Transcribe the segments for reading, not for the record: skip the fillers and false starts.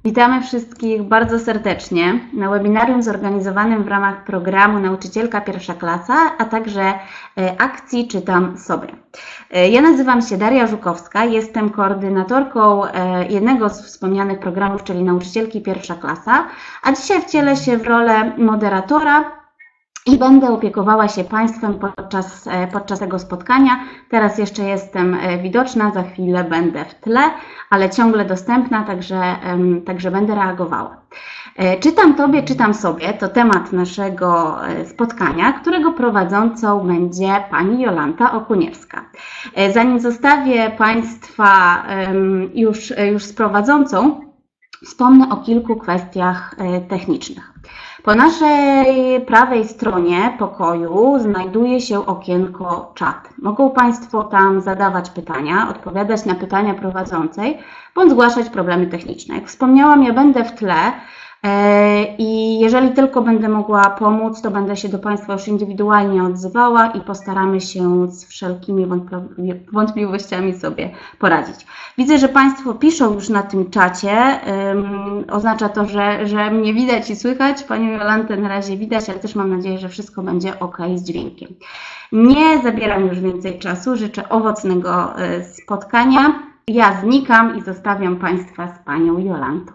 Witamy wszystkich bardzo serdecznie na webinarium zorganizowanym w ramach programu Nauczycielka Pierwsza Klasa, a także akcji Czytam sobie. Ja nazywam się Daria Żukowska, jestem koordynatorką jednego z wspomnianych programów, czyli Nauczycielki Pierwsza Klasa, a dzisiaj wcielę się w rolę moderatora i będę opiekowała się Państwem podczas tego spotkania. Teraz jeszcze jestem widoczna, za chwilę będę w tle, ale ciągle dostępna, także będę reagowała. Czytam Tobie, czytam sobie to temat naszego spotkania, którego prowadzącą będzie Pani Jolanta Okuniewska. Zanim zostawię Państwa już z prowadzącą, wspomnę o kilku kwestiach technicznych. Po naszej prawej stronie pokoju znajduje się okienko czat. Mogą Państwo tam zadawać pytania, odpowiadać na pytania prowadzącej, bądź zgłaszać problemy techniczne. Jak wspomniałam, ja będę w tle i jeżeli tylko będę mogła pomóc, to będę się do Państwa już indywidualnie odzywała i postaramy się z wszelkimi wątpliwościami sobie poradzić. Widzę, że Państwo piszą już na tym czacie. Oznacza to, że mnie widać i słychać. Panią Jolantę na razie widać, ale też mam nadzieję, że wszystko będzie ok z dźwiękiem. Nie zabieram już więcej czasu. Życzę owocnego spotkania. Ja znikam i zostawiam Państwa z Panią Jolantą.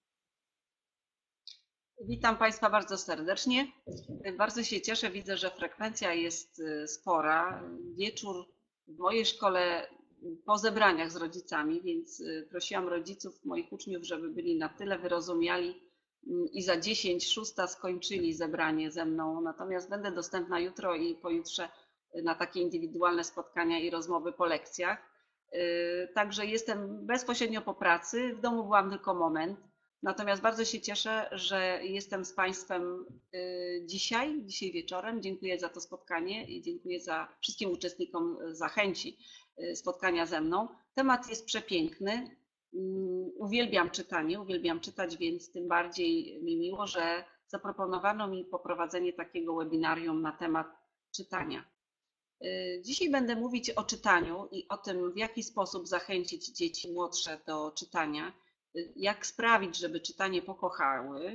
Witam Państwa bardzo serdecznie. Bardzo się cieszę, widzę, że frekwencja jest spora. Wieczór w mojej szkole po zebraniach z rodzicami, więc prosiłam rodziców moich uczniów, żeby byli na tyle wyrozumiali i za 10:06 skończyli zebranie ze mną. Natomiast będę dostępna jutro i pojutrze na takie indywidualne spotkania i rozmowy po lekcjach. Także jestem bezpośrednio po pracy. W domu byłam tylko moment. Natomiast bardzo się cieszę, że jestem z Państwem dzisiaj wieczorem. Dziękuję za to spotkanie i dziękuję wszystkim uczestnikom za chęci spotkania ze mną. Temat jest przepiękny. Uwielbiam czytanie, uwielbiam czytać, więc tym bardziej mi miło, że zaproponowano mi poprowadzenie takiego webinarium na temat czytania. Dzisiaj będę mówić o czytaniu i o tym, w jaki sposób zachęcić dzieci młodsze do czytania, jak sprawić, żeby czytanie pokochały.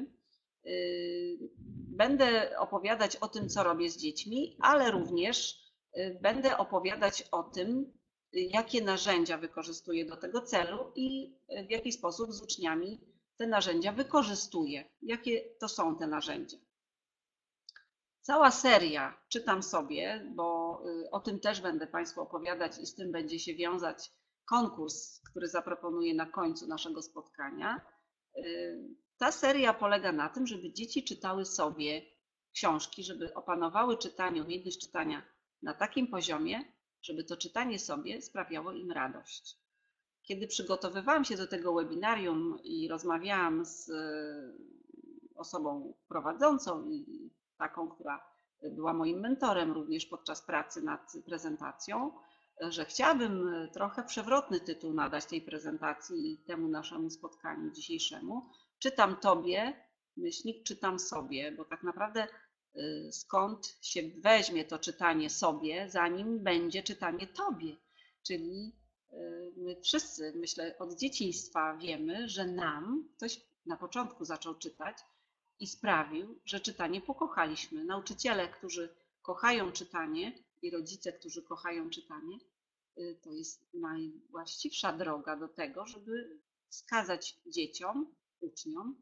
Będę opowiadać o tym, co robię z dziećmi, ale również będę opowiadać o tym, jakie narzędzia wykorzystuję do tego celu i w jaki sposób z uczniami te narzędzia wykorzystuję. Jakie to są te narzędzia? Cała seria Czytam sobie, bo o tym też będę Państwu opowiadać i z tym będzie się wiązać konkurs, który zaproponuję na końcu naszego spotkania. Ta seria polega na tym, żeby dzieci czytały sobie książki, żeby opanowały czytanie, umiejętność czytania na takim poziomie, żeby to czytanie sobie sprawiało im radość. Kiedy przygotowywałam się do tego webinarium i rozmawiałam z osobą prowadzącą i taką, która była moim mentorem również podczas pracy nad prezentacją, że chciałabym trochę przewrotny tytuł nadać tej prezentacji i temu naszemu spotkaniu dzisiejszemu. Czytam Tobie, myślnik czytam sobie, bo tak naprawdę skąd się weźmie to czytanie sobie, zanim będzie czytanie Tobie. Czyli my wszyscy, myślę, od dzieciństwa wiemy, że nam ktoś na początku zaczął czytać i sprawił, że czytanie pokochaliśmy. Nauczyciele, którzy kochają czytanie, i rodzice, którzy kochają czytanie, to jest najwłaściwsza droga do tego, żeby wskazać dzieciom, uczniom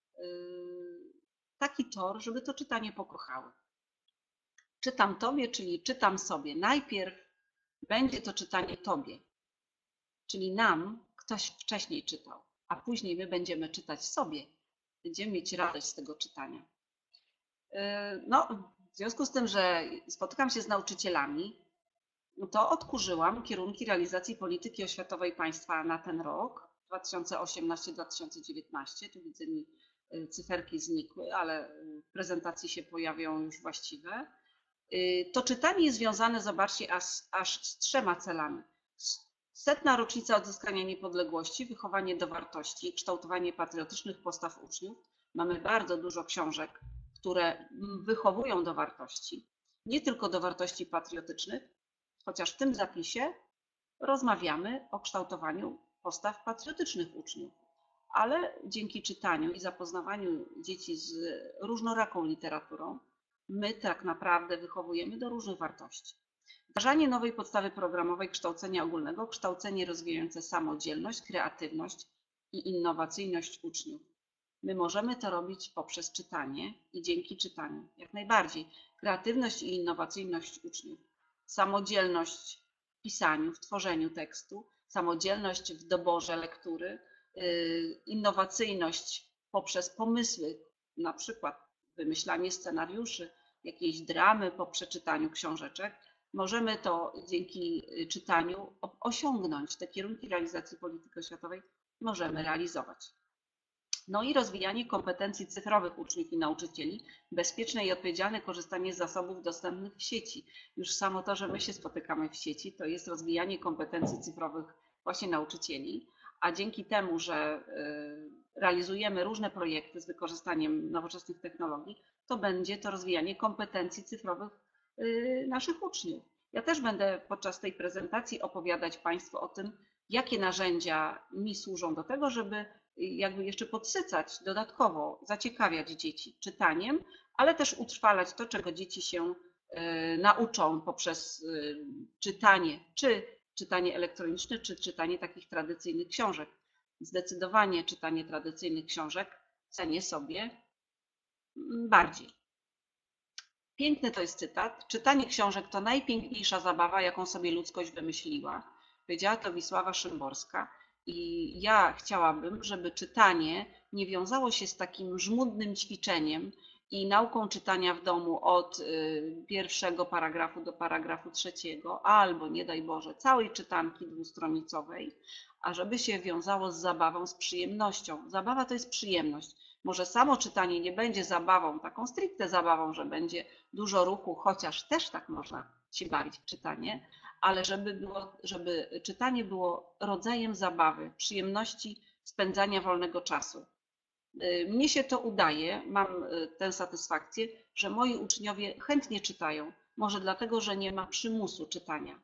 taki tor, żeby to czytanie pokochały. Czytam Tobie, czyli czytam sobie. Najpierw będzie to czytanie Tobie, czyli nam ktoś wcześniej czytał, a później my będziemy czytać sobie. Będziemy mieć radość z tego czytania. No, w związku z tym, że spotykam się z nauczycielami, to odkurzyłam kierunki realizacji polityki oświatowej państwa na ten rok 2018-2019. Tu widzę, mi cyferki znikły, ale w prezentacji się pojawią już właściwe. To czytanie jest związane, zobaczcie, aż z 3 celami. 100. rocznica odzyskania niepodległości, wychowanie do wartości, kształtowanie patriotycznych postaw uczniów. Mamy bardzo dużo książek, które wychowują do wartości, nie tylko do wartości patriotycznych, chociaż w tym zapisie rozmawiamy o kształtowaniu postaw patriotycznych uczniów. ale dzięki czytaniu i zapoznawaniu dzieci z różnoraką literaturą, my tak naprawdę wychowujemy do różnych wartości. Wdrażanie nowej podstawy programowej kształcenia ogólnego, kształcenie rozwijające samodzielność, kreatywność i innowacyjność uczniów. My możemy to robić poprzez czytanie i dzięki czytaniu, jak najbardziej. Kreatywność i innowacyjność uczniów, samodzielność w pisaniu, w tworzeniu tekstu, samodzielność w doborze lektury, innowacyjność poprzez pomysły, na przykład wymyślanie scenariuszy, jakiejś dramy po przeczytaniu książeczek. Możemy to dzięki czytaniu osiągnąć. Te kierunki realizacji polityki oświatowej możemy realizować. No i rozwijanie kompetencji cyfrowych uczniów i nauczycieli, bezpieczne i odpowiedzialne korzystanie z zasobów dostępnych w sieci. Już samo to, że my się spotykamy w sieci, to jest rozwijanie kompetencji cyfrowych właśnie nauczycieli, a dzięki temu, że realizujemy różne projekty z wykorzystaniem nowoczesnych technologii, to będzie to rozwijanie kompetencji cyfrowych naszych uczniów. Ja też będę podczas tej prezentacji opowiadać Państwu o tym, jakie narzędzia mi służą do tego, żeby jakby jeszcze podsycać dodatkowo, zaciekawiać dzieci czytaniem, ale też utrwalać to, czego dzieci się nauczą poprzez czytanie, czy czytanie elektroniczne, czy czytanie takich tradycyjnych książek. Zdecydowanie czytanie tradycyjnych książek cenię sobie bardziej. Piękny to jest cytat. Czytanie książek to najpiękniejsza zabawa, jaką sobie ludzkość wymyśliła. Powiedziała to Wisława Szymborska. I ja chciałabym, żeby czytanie nie wiązało się z takim żmudnym ćwiczeniem i nauką czytania w domu od pierwszego paragrafu do paragrafu trzeciego, albo nie daj Boże, całej czytanki dwustronicowej, a żeby się wiązało z zabawą, z przyjemnością. Zabawa to jest przyjemność. Może samo czytanie nie będzie zabawą, taką stricte zabawą, że będzie dużo ruchu, chociaż też tak można się bawić w czytanie, ale żeby czytanie było rodzajem zabawy, przyjemności spędzania wolnego czasu. Mnie się to udaje, mam tę satysfakcję, że moi uczniowie chętnie czytają. Może dlatego, że nie ma przymusu czytania,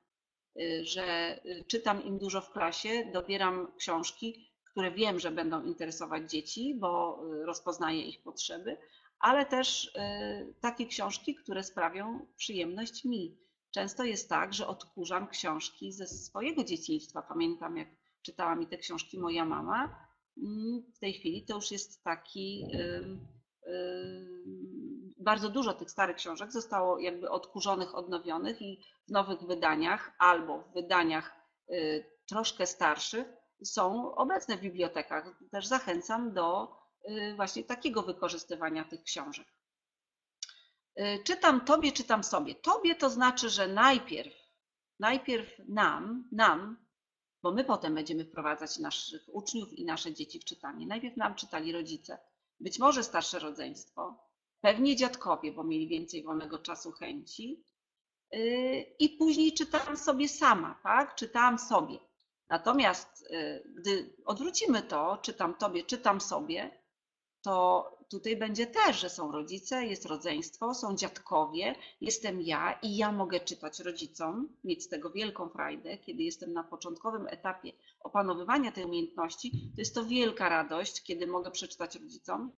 że czytam im dużo w klasie, dobieram książki, które wiem, że będą interesować dzieci, bo rozpoznaję ich potrzeby, ale też takie książki, które sprawią przyjemność mi. Często jest tak, że odkurzam książki ze swojego dzieciństwa. Pamiętam, jak czytała mi te książki moja mama. W tej chwili to już jest taki. Bardzo dużo tych starych książek zostało jakby odkurzonych, odnowionych i w nowych wydaniach albo w wydaniach troszkę starszych są obecne w bibliotekach. Też zachęcam do właśnie takiego wykorzystywania tych książek. Czytam tobie, czytam sobie. Tobie to znaczy, że najpierw nam, bo my potem będziemy wprowadzać naszych uczniów i nasze dzieci w czytanie. Najpierw nam czytali rodzice, być może starsze rodzeństwo, pewnie dziadkowie, bo mieli więcej wolnego czasu, chęci. I później czytałam sobie sama, tak? Czytałam sobie. Natomiast gdy odwrócimy to, czytam tobie, czytam sobie, to tutaj będzie też, że są rodzice, jest rodzeństwo, są dziadkowie, jestem ja i ja mogę czytać rodzicom, mieć z tego wielką frajdę, kiedy jestem na początkowym etapie opanowywania tej umiejętności, to jest to wielka radość, kiedy mogę przeczytać rodzicom.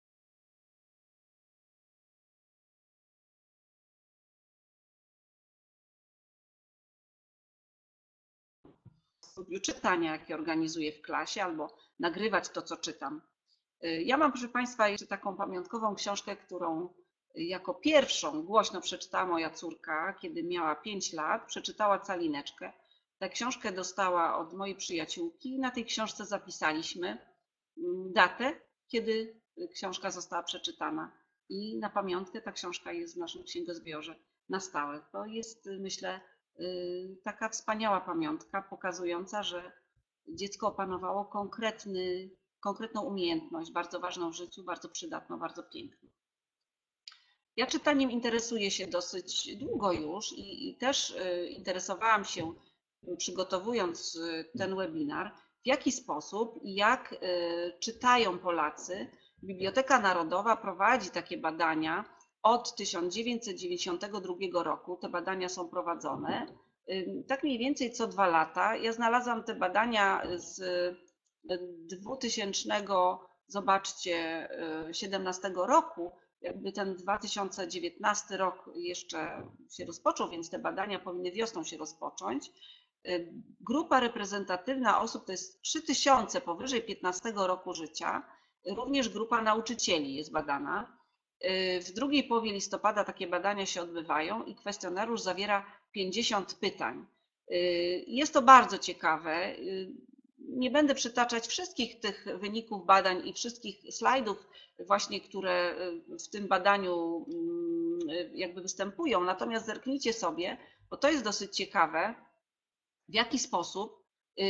Czytania, jakie organizuję w klasie, albo nagrywać to, co czytam. Ja mam, proszę Państwa, jeszcze taką pamiątkową książkę, którą jako pierwszą głośno przeczytała moja córka, kiedy miała 5 lat, przeczytała Calineczkę. Tę książkę dostała od mojej przyjaciółki i na tej książce zapisaliśmy datę, kiedy książka została przeczytana. I na pamiątkę ta książka jest w naszym księgozbiorze na stałe. To jest, myślę, taka wspaniała pamiątka pokazująca, że dziecko opanowało konkretną umiejętność, bardzo ważną w życiu, bardzo przydatną, bardzo piękną. Ja czytaniem interesuję się dosyć długo już i też interesowałam się, przygotowując ten webinar, w jaki sposób i jak czytają Polacy. Biblioteka Narodowa prowadzi takie badania od 1992 roku. Te badania są prowadzone. Tak mniej więcej co 2 lata. Ja znalazłam te badania z 2000, zobaczcie, 17 roku, jakby ten 2019 rok jeszcze się rozpoczął, więc te badania powinny wiosną się rozpocząć. Grupa reprezentatywna osób to jest 3000 powyżej 15 roku życia. Również grupa nauczycieli jest badana. W drugiej połowie listopada takie badania się odbywają i kwestionariusz zawiera 50 pytań. Jest to bardzo ciekawe. Nie będę przytaczać wszystkich tych wyników badań i wszystkich slajdów właśnie, które w tym badaniu jakby występują, natomiast zerknijcie sobie, bo to jest dosyć ciekawe, w jaki sposób,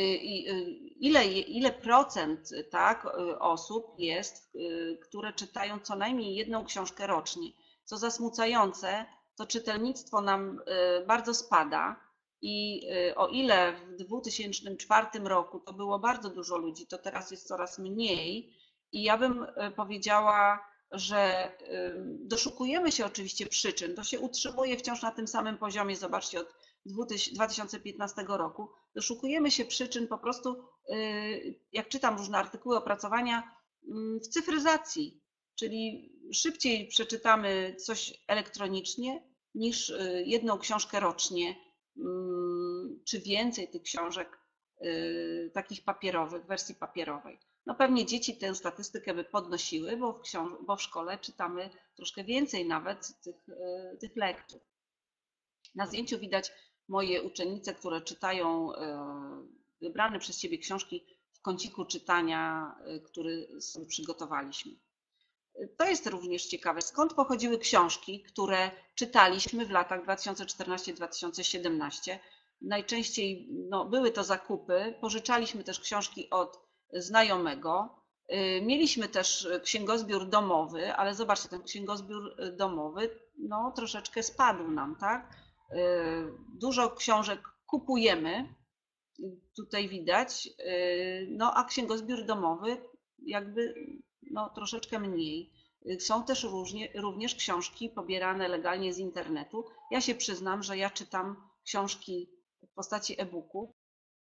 ile procent tak, osób jest, które czytają co najmniej jedną książkę rocznie. Co zasmucające, to czytelnictwo nam bardzo spada i o ile w 2004 roku to było bardzo dużo ludzi, to teraz jest coraz mniej i ja bym powiedziała, że doszukujemy się oczywiście przyczyn, to się utrzymuje wciąż na tym samym poziomie, zobaczcie, od 2015 roku. Doszukujemy się przyczyn po prostu, jak czytam różne artykuły, opracowania, w cyfryzacji, czyli szybciej przeczytamy coś elektronicznie niż jedną książkę rocznie, czy więcej tych książek takich papierowych, wersji papierowej. No pewnie dzieci tę statystykę by podnosiły, bo w szkole czytamy troszkę więcej nawet tych lektur. Na zdjęciu widać moje uczennice, które czytają wybrane przez Ciebie książki w kąciku czytania, który sobie przygotowaliśmy. To jest również ciekawe, skąd pochodziły książki, które czytaliśmy w latach 2014-2017. Najczęściej były to zakupy, pożyczaliśmy też książki od znajomego. Mieliśmy też księgozbiór domowy, ale zobaczcie, ten księgozbiór domowy troszeczkę spadł nam, tak? Dużo książek kupujemy, tutaj widać, a księgozbiór domowy jakby troszeczkę mniej. Są też również książki pobierane legalnie z internetu. Ja się przyznam, że ja czytam książki w postaci e-booku.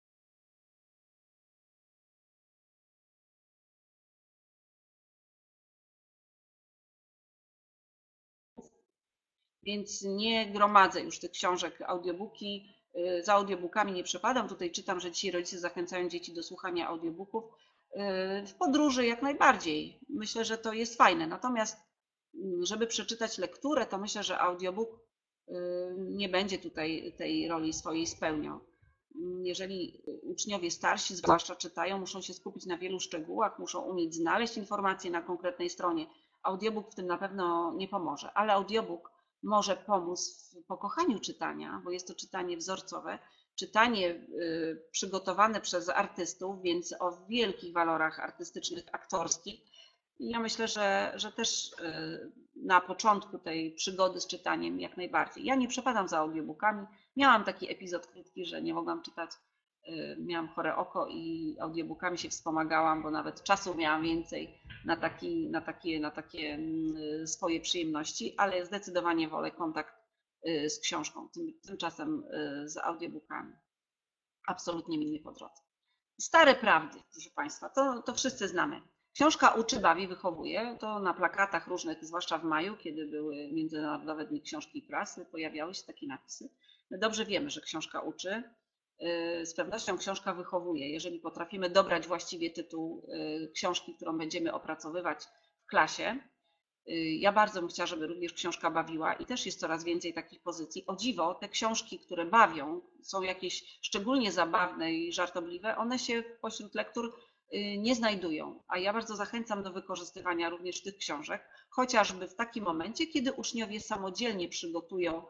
Więc nie gromadzę już tych książek, audiobooki. Za audiobookami nie przepadam. Tutaj czytam, że dzisiaj rodzice zachęcają dzieci do słuchania audiobooków. W podróży jak najbardziej. Myślę, że to jest fajne. Natomiast żeby przeczytać lekturę, to myślę, że audiobook nie będzie tutaj tej roli swojej spełniał. Jeżeli uczniowie starsi zwłaszcza czytają, muszą się skupić na wielu szczegółach, muszą umieć znaleźć informacje na konkretnej stronie. Audiobook w tym na pewno nie pomoże, ale audiobook może pomóc w pokochaniu czytania, bo jest to czytanie wzorcowe, czytanie przygotowane przez artystów, więc o wielkich walorach artystycznych, aktorskich. I ja myślę, że też na początku tej przygody z czytaniem jak najbardziej. Ja nie przepadam za audiobookami. Miałam taki epizod krótki, że nie mogłam czytać. Miałam chore oko i audiobookami się wspomagałam, bo nawet czasu miałam więcej na takie swoje przyjemności, ale zdecydowanie wolę kontakt z książką, tymczasem z audiobookami. Absolutnie mi nie po drodze. Stare prawdy, proszę Państwa, to wszyscy znamy. Książka uczy, bawi, wychowuje. To na plakatach różnych, zwłaszcza w maju, kiedy były Międzynarodowe Dni Książki i Prasy, pojawiały się takie napisy. My dobrze wiemy, że książka uczy. Z pewnością książka wychowuje. Jeżeli potrafimy dobrać właściwie tytuł książki, którą będziemy opracowywać w klasie. Ja bardzo bym chciała, żeby również książka bawiła i też jest coraz więcej takich pozycji. O dziwo, te książki, które bawią, są jakieś szczególnie zabawne i żartobliwe, one się pośród lektur nie znajdują. A ja bardzo zachęcam do wykorzystywania również tych książek, chociażby w takim momencie, kiedy uczniowie samodzielnie przygotują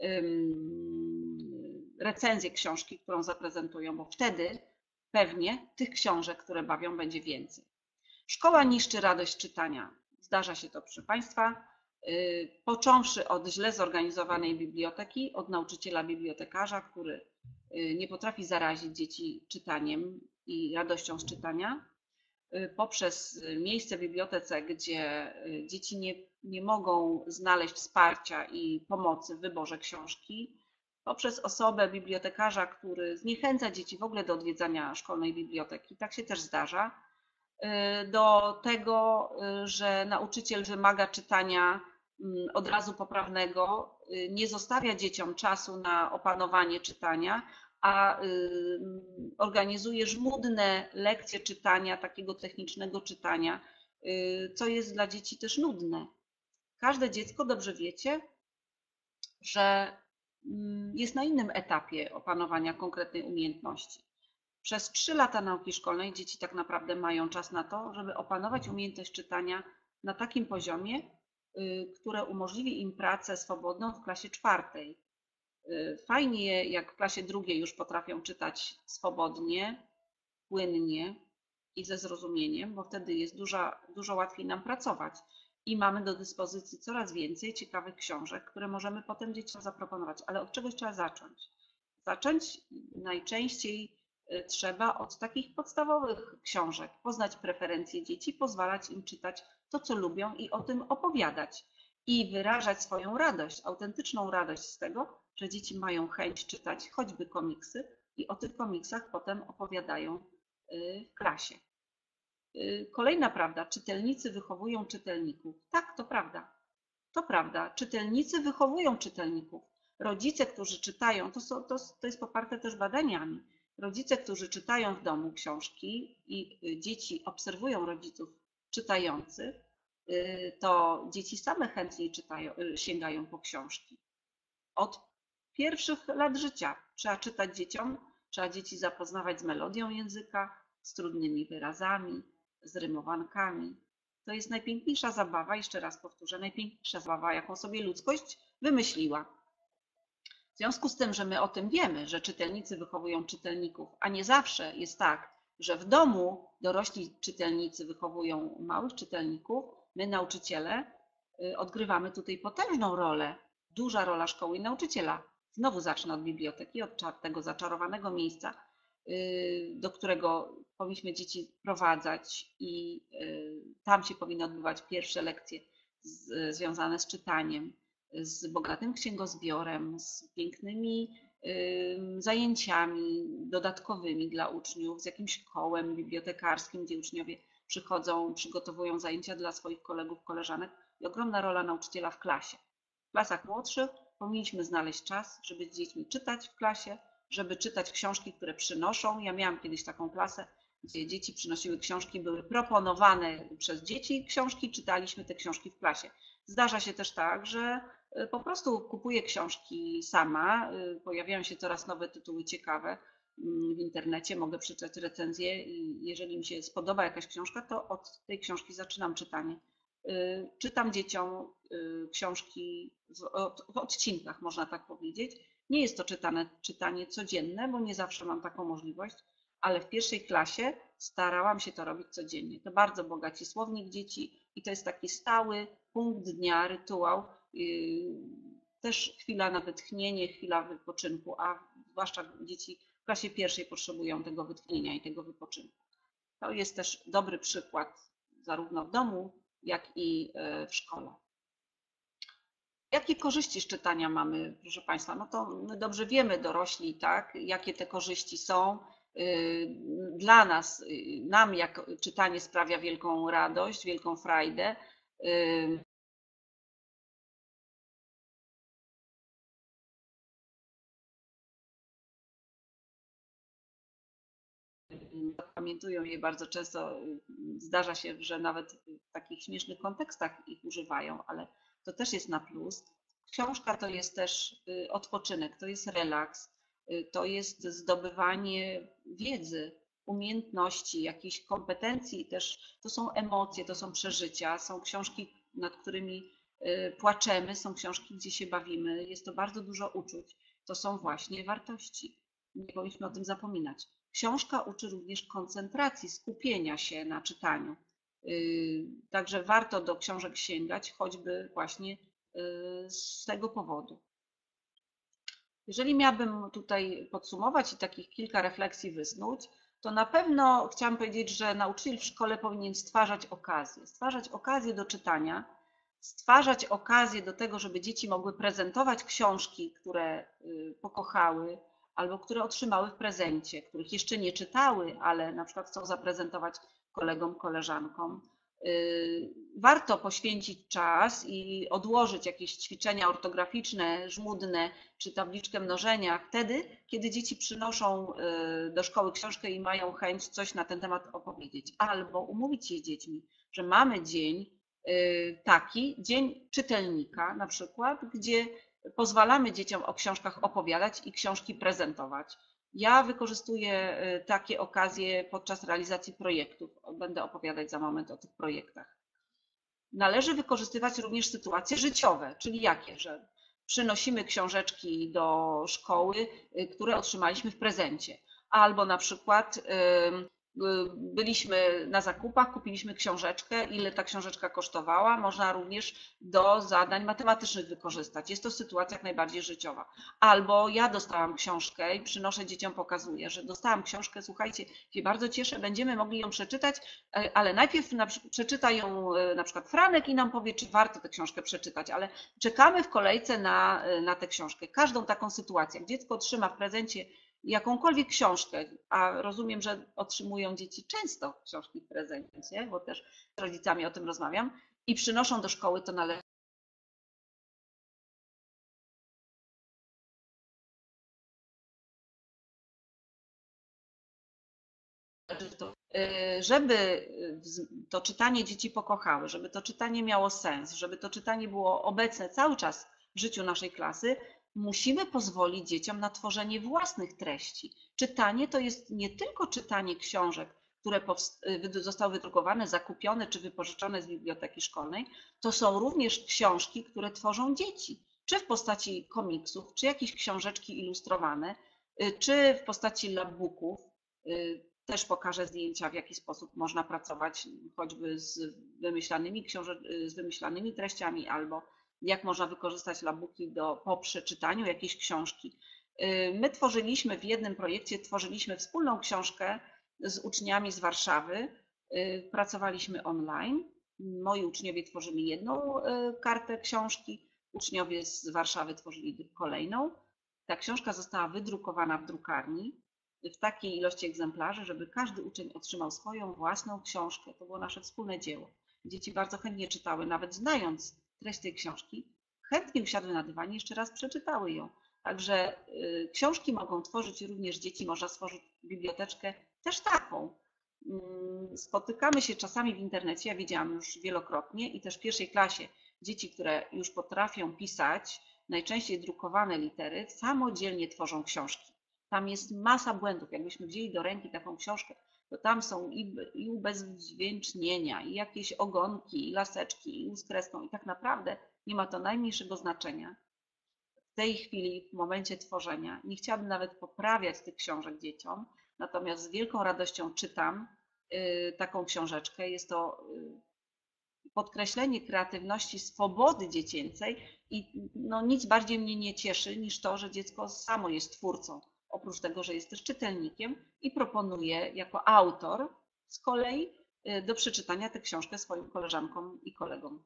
recenzję książki, którą zaprezentują, bo wtedy pewnie tych książek, które bawią, będzie więcej. Szkoła niszczy radość czytania. Zdarza się to, proszę Państwa, począwszy od źle zorganizowanej biblioteki, od nauczyciela bibliotekarza, który nie potrafi zarazić dzieci czytaniem i radością z czytania, poprzez miejsce w bibliotece, gdzie dzieci nie mogą znaleźć wsparcia i pomocy w wyborze książki, poprzez osobę bibliotekarza, który zniechęca dzieci w ogóle do odwiedzania szkolnej biblioteki, tak się też zdarza, do tego, że nauczyciel wymaga czytania od razu poprawnego, nie zostawia dzieciom czasu na opanowanie czytania, a organizuje żmudne lekcje czytania, takiego technicznego czytania, co jest dla dzieci też nudne. Każde dziecko, dobrze wiecie, że jest na innym etapie opanowania konkretnej umiejętności. Przez 3 lata nauki szkolnej dzieci tak naprawdę mają czas na to, żeby opanować umiejętność czytania na takim poziomie, które umożliwi im pracę swobodną w klasie 4. Fajnie, jak w klasie 2 już potrafią czytać swobodnie, płynnie i ze zrozumieniem, bo wtedy jest dużo łatwiej nam pracować i mamy do dyspozycji coraz więcej ciekawych książek, które możemy potem dzieciom zaproponować. Ale od czegoś trzeba zacząć. Zacząć najczęściej trzeba od takich podstawowych książek, poznać preferencje dzieci, pozwalać im czytać to, co lubią i o tym opowiadać i wyrażać swoją radość, autentyczną radość z tego, że dzieci mają chęć czytać choćby komiksy i o tych komiksach potem opowiadają w klasie. Kolejna prawda, czytelnicy wychowują czytelników. Tak, to prawda. To prawda, czytelnicy wychowują czytelników. Rodzice, którzy czytają, to jest poparte też badaniami. Rodzice, którzy czytają w domu książki i dzieci obserwują rodziców czytających, to dzieci same chętniej sięgają po książki. Od pierwszych lat życia trzeba czytać dzieciom, trzeba dzieci zapoznawać z melodią języka, z trudnymi wyrazami, z rymowankami. To jest najpiękniejsza zabawa, jeszcze raz powtórzę, najpiękniejsza zabawa, jaką sobie ludzkość wymyśliła. W związku z tym, że my o tym wiemy, że czytelnicy wychowują czytelników, a nie zawsze jest tak, że w domu dorośli czytelnicy wychowują małych czytelników, my nauczyciele odgrywamy tutaj potężną rolę, duża rola szkoły i nauczyciela. Znowu zacznę od biblioteki, od tego zaczarowanego miejsca, do którego powinniśmy dzieci prowadzać i tam się powinny odbywać pierwsze lekcje związane z czytaniem, z bogatym księgozbiorem, z pięknymi zajęciami dodatkowymi dla uczniów, z jakimś kołem bibliotekarskim, gdzie uczniowie przychodzą, przygotowują zajęcia dla swoich kolegów, koleżanek i ogromna rola nauczyciela w klasie. W klasach młodszych powinniśmy znaleźć czas, żeby z dziećmi czytać w klasie, żeby czytać książki, które przynoszą. Ja miałam kiedyś taką klasę, gdzie dzieci przynosiły książki, były proponowane przez dzieci książki, czytaliśmy te książki w klasie. Zdarza się też tak, że po prostu kupuję książki sama, pojawiają się coraz nowe tytuły ciekawe w internecie, mogę przeczytać recenzję i jeżeli mi się spodoba jakaś książka, to od tej książki zaczynam czytanie. Czytam dzieciom książki w odcinkach, można tak powiedzieć. Nie jest to czytanie codzienne, bo nie zawsze mam taką możliwość, ale w pierwszej klasie starałam się to robić codziennie. To bardzo bogaci słownik dzieci i to jest taki stały punkt dnia, rytuał. Też chwila na wytchnienie, chwila wypoczynku, a zwłaszcza dzieci w klasie pierwszej potrzebują tego wytchnienia i tego wypoczynku. To jest też dobry przykład zarówno w domu, jak i w szkole. Jakie korzyści z czytania mamy, proszę Państwa? No to my dobrze wiemy, dorośli, tak, jakie te korzyści są. Dla nas, nam jak czytanie sprawia wielką radość, wielką frajdę. Pamiętują je bardzo często. Zdarza się, że nawet w takich śmiesznych kontekstach ich używają, ale to też jest na plus. Książka to jest też odpoczynek, to jest relaks, to jest zdobywanie wiedzy, umiejętności, jakichś kompetencji, też to są emocje, to są przeżycia, są książki, nad którymi płaczemy, są książki, gdzie się bawimy, jest to bardzo dużo uczuć, to są właśnie wartości. Nie powinniśmy o tym zapominać. Książka uczy również koncentracji, skupienia się na czytaniu. Także warto do książek sięgać, choćby właśnie z tego powodu. Jeżeli miałabym tutaj podsumować i takich kilka refleksji wysnuć, to na pewno chciałam powiedzieć, że nauczyciel w szkole powinien stwarzać okazję do czytania, stwarzać okazję do tego, żeby dzieci mogły prezentować książki, które pokochały albo które otrzymały w prezencie, których jeszcze nie czytały, ale na przykład chcą zaprezentować kolegom, koleżankom. Warto poświęcić czas i odłożyć jakieś ćwiczenia ortograficzne, żmudne czy tabliczkę mnożenia wtedy, kiedy dzieci przynoszą do szkoły książkę i mają chęć coś na ten temat opowiedzieć. Albo umówić się z dziećmi, że mamy dzień taki, dzień czytelnika na przykład, gdzie pozwalamy dzieciom o książkach opowiadać i książki prezentować. Ja wykorzystuję takie okazje podczas realizacji projektów. Będę opowiadać za moment o tych projektach. Należy wykorzystywać również sytuacje życiowe, czyli jakie, że przynosimy książeczki do szkoły, które otrzymaliśmy w prezencie, albo na przykład byliśmy na zakupach, kupiliśmy książeczkę, ile ta książeczka kosztowała, można również do zadań matematycznych wykorzystać. Jest to sytuacja jak najbardziej życiowa. Albo ja dostałam książkę i przynoszę dzieciom, pokazuję, że dostałam książkę, słuchajcie, się bardzo cieszę, będziemy mogli ją przeczytać, ale najpierw przeczyta ją na przykład Franek i nam powie, czy warto tę książkę przeczytać, ale czekamy w kolejce na tę książkę. Każdą taką sytuację, jak dziecko otrzyma w prezencie jakąkolwiek książkę, a rozumiem, że otrzymują dzieci często książki w prezencie, bo też z rodzicami o tym rozmawiam, i przynoszą do szkoły, to należy to, żeby to czytanie dzieci pokochały, żeby to czytanie miało sens, żeby to czytanie było obecne cały czas w życiu naszej klasy, musimy pozwolić dzieciom na tworzenie własnych treści. Czytanie to jest nie tylko czytanie książek, które zostały wydrukowane, zakupione czy wypożyczone z biblioteki szkolnej, to są również książki, które tworzą dzieci, czy w postaci komiksów, czy jakieś książeczki ilustrowane, czy w postaci logbooków. Też pokażę zdjęcia, w jaki sposób można pracować choćby z wymyślanymi treściami, albo jak można wykorzystać logbooki po przeczytaniu jakiejś książki. My tworzyliśmy w jednym projekcie, wspólną książkę z uczniami z Warszawy. Pracowaliśmy online. Moi uczniowie tworzyli jedną kartę książki, uczniowie z Warszawy tworzyli kolejną. Ta książka została wydrukowana w drukarni w takiej ilości egzemplarzy, żeby każdy uczeń otrzymał swoją własną książkę. To było nasze wspólne dzieło. Dzieci bardzo chętnie czytały, nawet znając treść tej książki, chętnie usiadły na dywanie i jeszcze raz przeczytały ją. Także książki mogą tworzyć również dzieci, można stworzyć biblioteczkę też taką. Spotykamy się czasami w internecie, ja widziałam już wielokrotnie i też w pierwszej klasie dzieci, które już potrafią pisać, najczęściej drukowane litery, samodzielnie tworzą książki. Tam jest masa błędów. Jakbyśmy wzięli do ręki taką książkę, to tam są i ubezdźwięcznienia, i jakieś ogonki, i laseczki, i z kreską. I tak naprawdę nie ma to najmniejszego znaczenia w tej chwili, w momencie tworzenia. Nie chciałabym nawet poprawiać tych książek dzieciom, natomiast z wielką radością czytam taką książeczkę. Jest to podkreślenie kreatywności, swobody dziecięcej i no, nic bardziej mnie nie cieszy niż to, że dziecko samo jest twórcą. Oprócz tego, że jest też czytelnikiem i proponuje jako autor z kolei do przeczytania tę książkę swoim koleżankom i kolegom.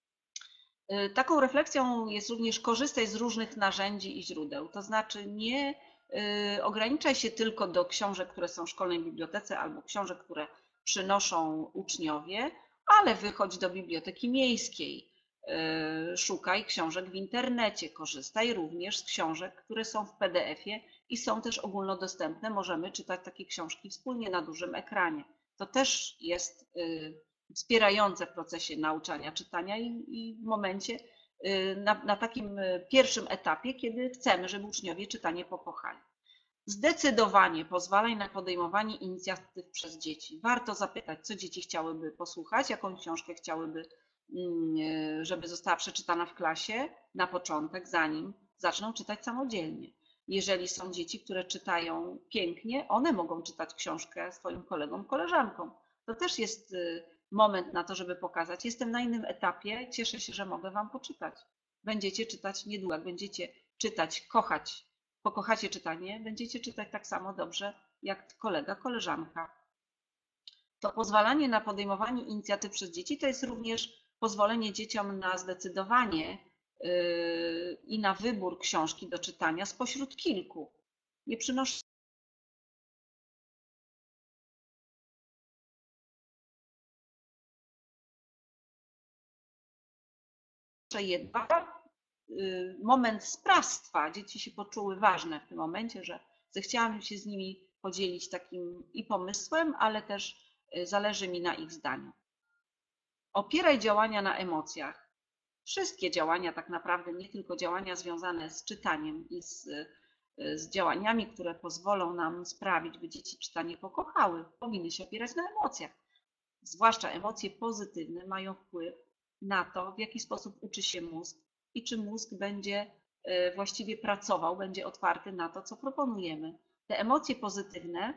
Taką refleksją jest również korzystać z różnych narzędzi i źródeł, to znaczy nie ograniczaj się tylko do książek, które są w szkolnej bibliotece albo książek, które przynoszą uczniowie, ale wychodź do biblioteki miejskiej, szukaj książek w internecie, korzystaj również z książek, które są w PDF-ie i są też ogólnodostępne. Możemy czytać takie książki wspólnie na dużym ekranie. To też jest wspierające w procesie nauczania czytania i w momencie, na takim pierwszym etapie, kiedy chcemy, żeby uczniowie czytanie pokochali. Zdecydowanie pozwalaj na podejmowanie inicjatyw przez dzieci. Warto zapytać, co dzieci chciałyby posłuchać, jaką książkę chciałyby, żeby została przeczytana w klasie na początek, zanim zaczną czytać samodzielnie. Jeżeli są dzieci, które czytają pięknie, one mogą czytać książkę swoim kolegom, koleżankom. To też jest moment na to, żeby pokazać, jestem na innym etapie, cieszę się, że mogę Wam poczytać. Będziecie czytać niedługo, jak będziecie czytać, pokochacie czytanie, będziecie czytać tak samo dobrze jak kolega, koleżanka. To pozwalanie na podejmowanie inicjatyw przez dzieci to jest również pozwolenie dzieciom na zdecydowanie i na wybór książki do czytania spośród kilku. Nie przynoszę jednak moment sprawstwa. Dzieci się poczuły ważne w tym momencie, że zechciałam się z nimi podzielić takim i pomysłem, ale też zależy mi na ich zdaniu. Opieraj działania na emocjach. Wszystkie działania tak naprawdę, nie tylko działania związane z czytaniem i z działaniami, które pozwolą nam sprawić, by dzieci czytanie pokochały, powinny się opierać na emocjach. Zwłaszcza emocje pozytywne mają wpływ na to, w jaki sposób uczy się mózg i czy mózg będzie właściwie pracował, będzie otwarty na to, co proponujemy. Te emocje pozytywne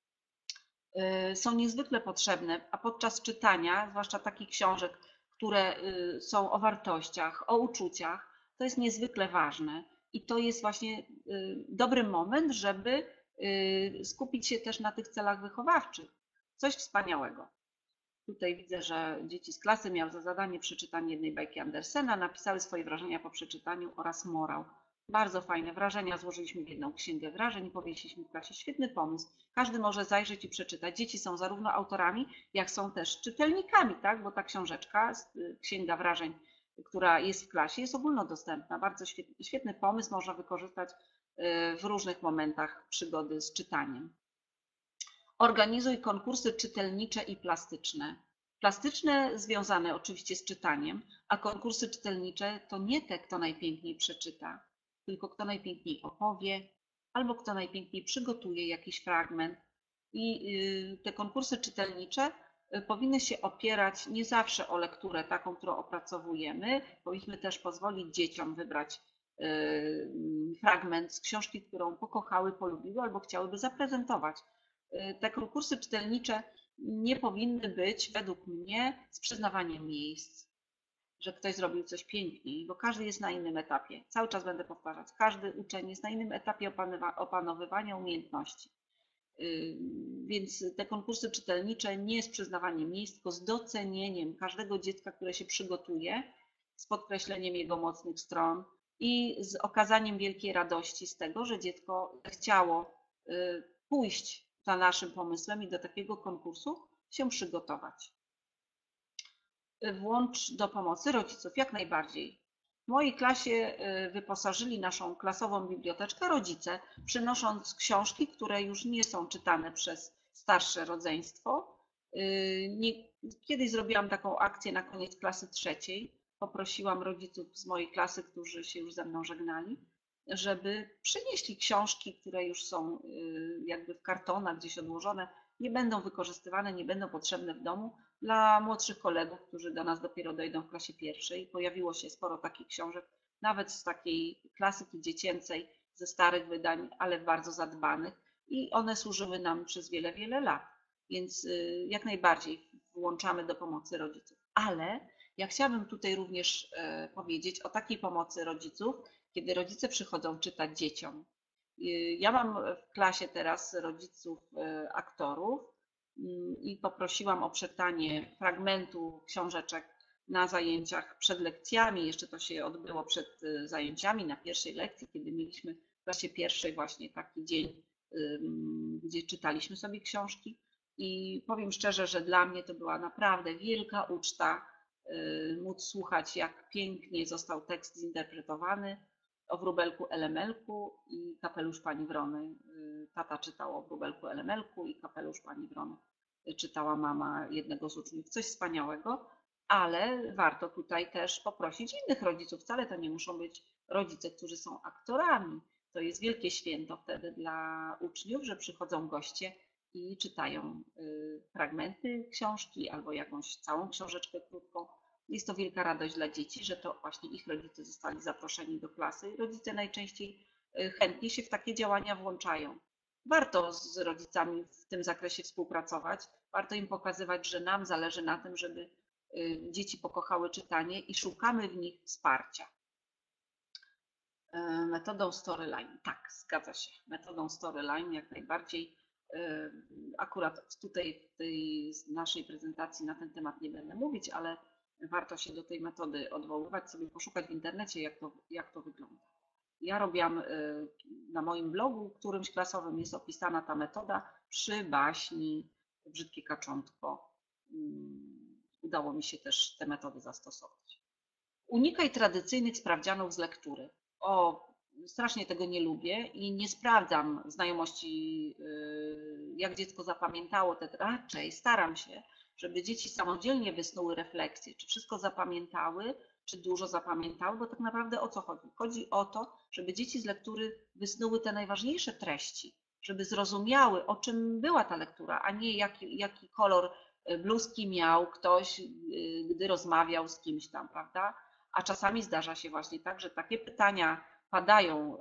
są niezwykle potrzebne, a podczas czytania, zwłaszcza takich książek, które są o wartościach, o uczuciach, to jest niezwykle ważne. I to jest właśnie dobry moment, żeby skupić się też na tych celach wychowawczych. Coś wspaniałego. Tutaj widzę, że dzieci z klasy miały za zadanie przeczytanie jednej bajki Andersena, napisały swoje wrażenia po przeczytaniu oraz morał. Bardzo fajne wrażenia złożyliśmy w jedną księgę wrażeń i powiesiliśmy w klasie. Świetny pomysł. Każdy może zajrzeć i przeczytać. Dzieci są zarówno autorami, jak są też czytelnikami, tak? Bo ta książeczka, księga wrażeń, która jest w klasie, jest ogólnodostępna. Bardzo świetny pomysł, można wykorzystać w różnych momentach przygody z czytaniem. Organizuj konkursy czytelnicze i plastyczne. Plastyczne związane oczywiście z czytaniem, a konkursy czytelnicze to nie te, kto najpiękniej przeczyta, tylko kto najpiękniej opowie, albo kto najpiękniej przygotuje jakiś fragment. I te konkursy czytelnicze powinny się opierać nie zawsze o lekturę taką, którą opracowujemy. Powinniśmy też pozwolić dzieciom wybrać fragment z książki, którą pokochały, polubiły albo chciałyby zaprezentować. Te konkursy czytelnicze nie powinny być, według mnie, z przyznawaniem miejsc, że ktoś zrobił coś piękniej, bo każdy jest na innym etapie. Cały czas będę powtarzać, każdy uczeń jest na innym etapie opanowywania umiejętności. Więc te konkursy czytelnicze nie z przyznawaniem miejsc, tylko z docenieniem każdego dziecka, które się przygotuje, z podkreśleniem jego mocnych stron i z okazaniem wielkiej radości z tego, że dziecko chciało pójść za naszym pomysłem i do takiego konkursu się przygotować. Włącz do pomocy rodziców, jak najbardziej. W mojej klasie wyposażyli naszą klasową biblioteczkę rodzice, przynosząc książki, które już nie są czytane przez starsze rodzeństwo. Kiedyś zrobiłam taką akcję na koniec klasy trzeciej. Poprosiłam rodziców z mojej klasy, którzy się już ze mną żegnali, żeby przynieśli książki, które już są jakby w kartonach gdzieś odłożone, nie będą wykorzystywane, nie będą potrzebne w domu, dla młodszych kolegów, którzy do nas dopiero dojdą w klasie pierwszej. Pojawiło się sporo takich książek, nawet z takiej klasyki dziecięcej, ze starych wydań, ale bardzo zadbanych i one służyły nam przez wiele, wiele lat. Więc jak najbardziej włączamy do pomocy rodziców. Ale ja chciałabym tutaj również powiedzieć o takiej pomocy rodziców, kiedy rodzice przychodzą czytać dzieciom. Ja mam w klasie teraz rodziców aktorów i poprosiłam o przeczytanie fragmentu książeczek na zajęciach przed lekcjami. Jeszcze to się odbyło przed zajęciami na pierwszej lekcji, kiedy mieliśmy w klasie pierwszej właśnie taki dzień, gdzie czytaliśmy sobie książki. I powiem szczerze, że dla mnie to była naprawdę wielka uczta móc słuchać, jak pięknie został tekst zinterpretowany o wróbelku Elemelku i kapelusz pani Wrony. Tata czytał o wróbelku Elemelku i kapelusz pani Wrony czytała mama jednego z uczniów. Coś wspaniałego, ale warto tutaj też poprosić innych rodziców. Wcale to nie muszą być rodzice, którzy są aktorami. To jest wielkie święto wtedy dla uczniów, że przychodzą goście i czytają fragmenty książki albo jakąś całą książeczkę krótką. Jest to wielka radość dla dzieci, że to właśnie ich rodzice zostali zaproszeni do klasy. Rodzice najczęściej chętnie się w takie działania włączają. Warto z rodzicami w tym zakresie współpracować, warto im pokazywać, że nam zależy na tym, żeby dzieci pokochały czytanie i szukamy w nich wsparcia. Metodą storyline, tak, zgadza się. Metodą storyline jak najbardziej. Akurat tutaj w tej naszej prezentacji na ten temat nie będę mówić, ale warto się do tej metody odwoływać, sobie poszukać w internecie, jak to wygląda. Ja robiłam na moim blogu którymś klasowym, jest opisana ta metoda przy baśni Brzydkie kaczątko. Udało mi się też te metody zastosować. Unikaj tradycyjnych sprawdzianów z lektury. Strasznie tego nie lubię i nie sprawdzam znajomości, jak dziecko zapamiętało raczej staram się, żeby dzieci samodzielnie wysnuły refleksję, czy wszystko zapamiętały, czy dużo zapamiętały, bo tak naprawdę o co chodzi? Chodzi o to, żeby dzieci z lektury wysnuły te najważniejsze treści, żeby zrozumiały, o czym była ta lektura, a nie jaki kolor bluzki miał ktoś, gdy rozmawiał z kimś tam, prawda? A czasami zdarza się właśnie tak, że takie pytania padają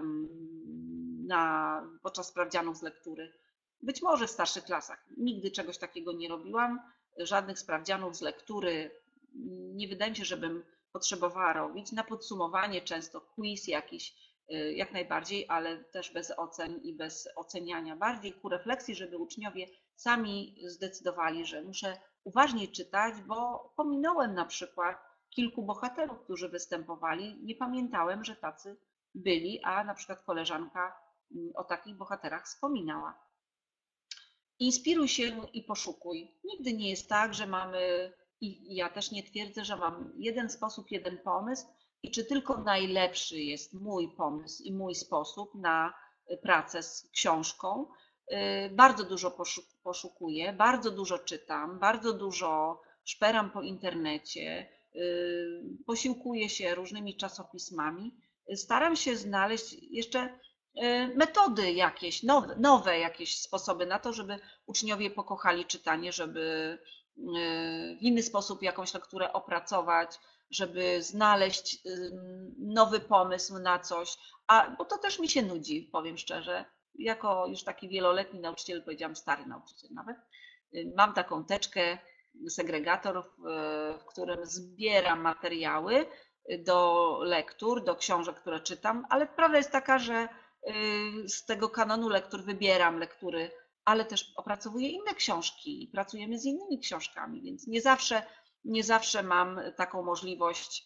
podczas sprawdzianów z lektury. Być może w starszych klasach. Nigdy czegoś takiego nie robiłam. Żadnych sprawdzianów z lektury nie wydaje mi się, żebym potrzebowała robić. Na podsumowanie często quiz jakiś, jak najbardziej, ale też bez ocen i bez oceniania. Bardziej ku refleksji, żeby uczniowie sami zdecydowali, że muszę uważniej czytać, bo pominąłem na przykład kilku bohaterów, którzy występowali. Nie pamiętałem, że tacy byli, a na przykład koleżanka o takich bohaterach wspominała. Inspiruj się i poszukuj. Nigdy nie jest tak, że mamy, i ja też nie twierdzę, że mam jeden sposób, jeden pomysł i czy tylko najlepszy jest mój pomysł i mój sposób na pracę z książką. Bardzo dużo poszukuję, bardzo dużo czytam, bardzo dużo szperam po internecie, posiłkuję się różnymi czasopismami. Staram się znaleźć jeszcze metody jakieś, nowe jakieś sposoby na to, żeby uczniowie pokochali czytanie, żeby w inny sposób jakąś lekturę opracować, żeby znaleźć nowy pomysł na coś, bo to też mi się nudzi, powiem szczerze. Jako już taki wieloletni nauczyciel, powiedziałam stary nauczyciel nawet, mam taką teczkę, segregator, w którym zbieram materiały do lektur, do książek, które czytam, ale prawda jest taka, że z tego kanonu lektur wybieram lektury, ale też opracowuję inne książki i pracujemy z innymi książkami, więc nie zawsze mam taką możliwość,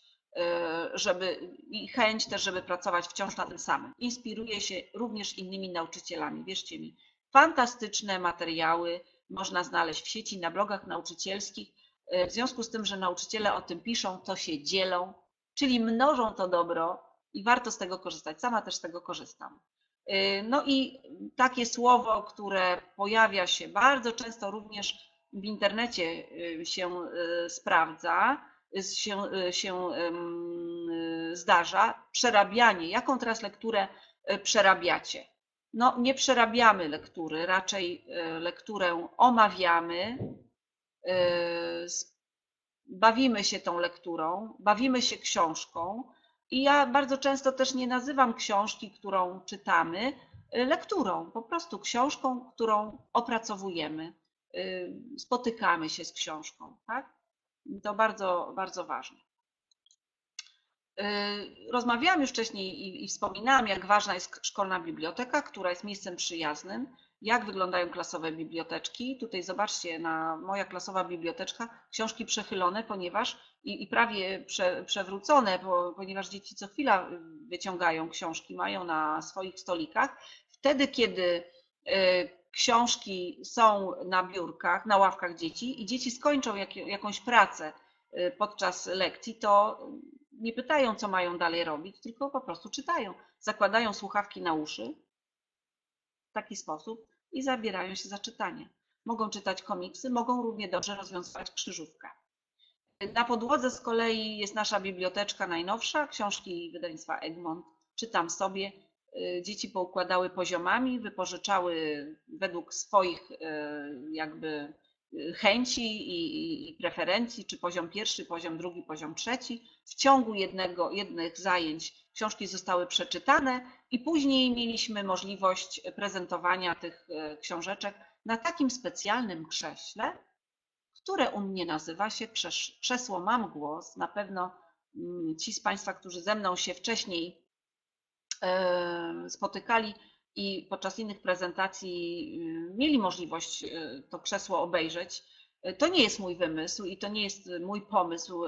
i chęć też, żeby pracować wciąż na tym samym. Inspiruję się również innymi nauczycielami, wierzcie mi. Fantastyczne materiały można znaleźć w sieci, na blogach nauczycielskich. W związku z tym, że nauczyciele o tym piszą, to się dzielą, czyli mnożą to dobro i warto z tego korzystać. Sama też z tego korzystam. No i takie słowo, które pojawia się bardzo często również w internecie się sprawdza, się zdarza, przerabianie. Jaką teraz lekturę przerabiacie? No nie przerabiamy lektury, raczej lekturę omawiamy, bawimy się tą lekturą, bawimy się książką i ja bardzo często też nie nazywam książki, którą czytamy, lekturą, po prostu książką, którą opracowujemy, spotykamy się z książką, tak? To bardzo, bardzo ważne. Rozmawiałam już wcześniej i wspominałam, jak ważna jest szkolna biblioteka, która jest miejscem przyjaznym, jak wyglądają klasowe biblioteczki. Tutaj zobaczcie, moja klasowa biblioteczka, książki przechylone, ponieważ i prawie przewrócone, ponieważ dzieci co chwila wyciągają książki, mają na swoich stolikach. Wtedy, kiedy książki są na biurkach, na ławkach dzieci i dzieci skończą jakąś pracę podczas lekcji, to nie pytają, co mają dalej robić, tylko po prostu czytają. Zakładają słuchawki na uszy w taki sposób i zabierają się za czytanie. Mogą czytać komiksy, mogą równie dobrze rozwiązywać krzyżówkę. Na podłodze z kolei jest nasza biblioteczka najnowsza, książki wydawnictwa Egmont. Czytam sobie. Dzieci poukładały poziomami, wypożyczały według swoich jakby chęci i preferencji, czy poziom pierwszy, poziom drugi, poziom trzeci. W ciągu jednych zajęć książki zostały przeczytane i później mieliśmy możliwość prezentowania tych książeczek na takim specjalnym krześle, które u mnie nazywa się krzesło Mam Głos. Na pewno ci z Państwa, którzy ze mną się wcześniej spotykali i podczas innych prezentacji mieli możliwość to krzesło obejrzeć. To nie jest mój wymysł i to nie jest mój pomysł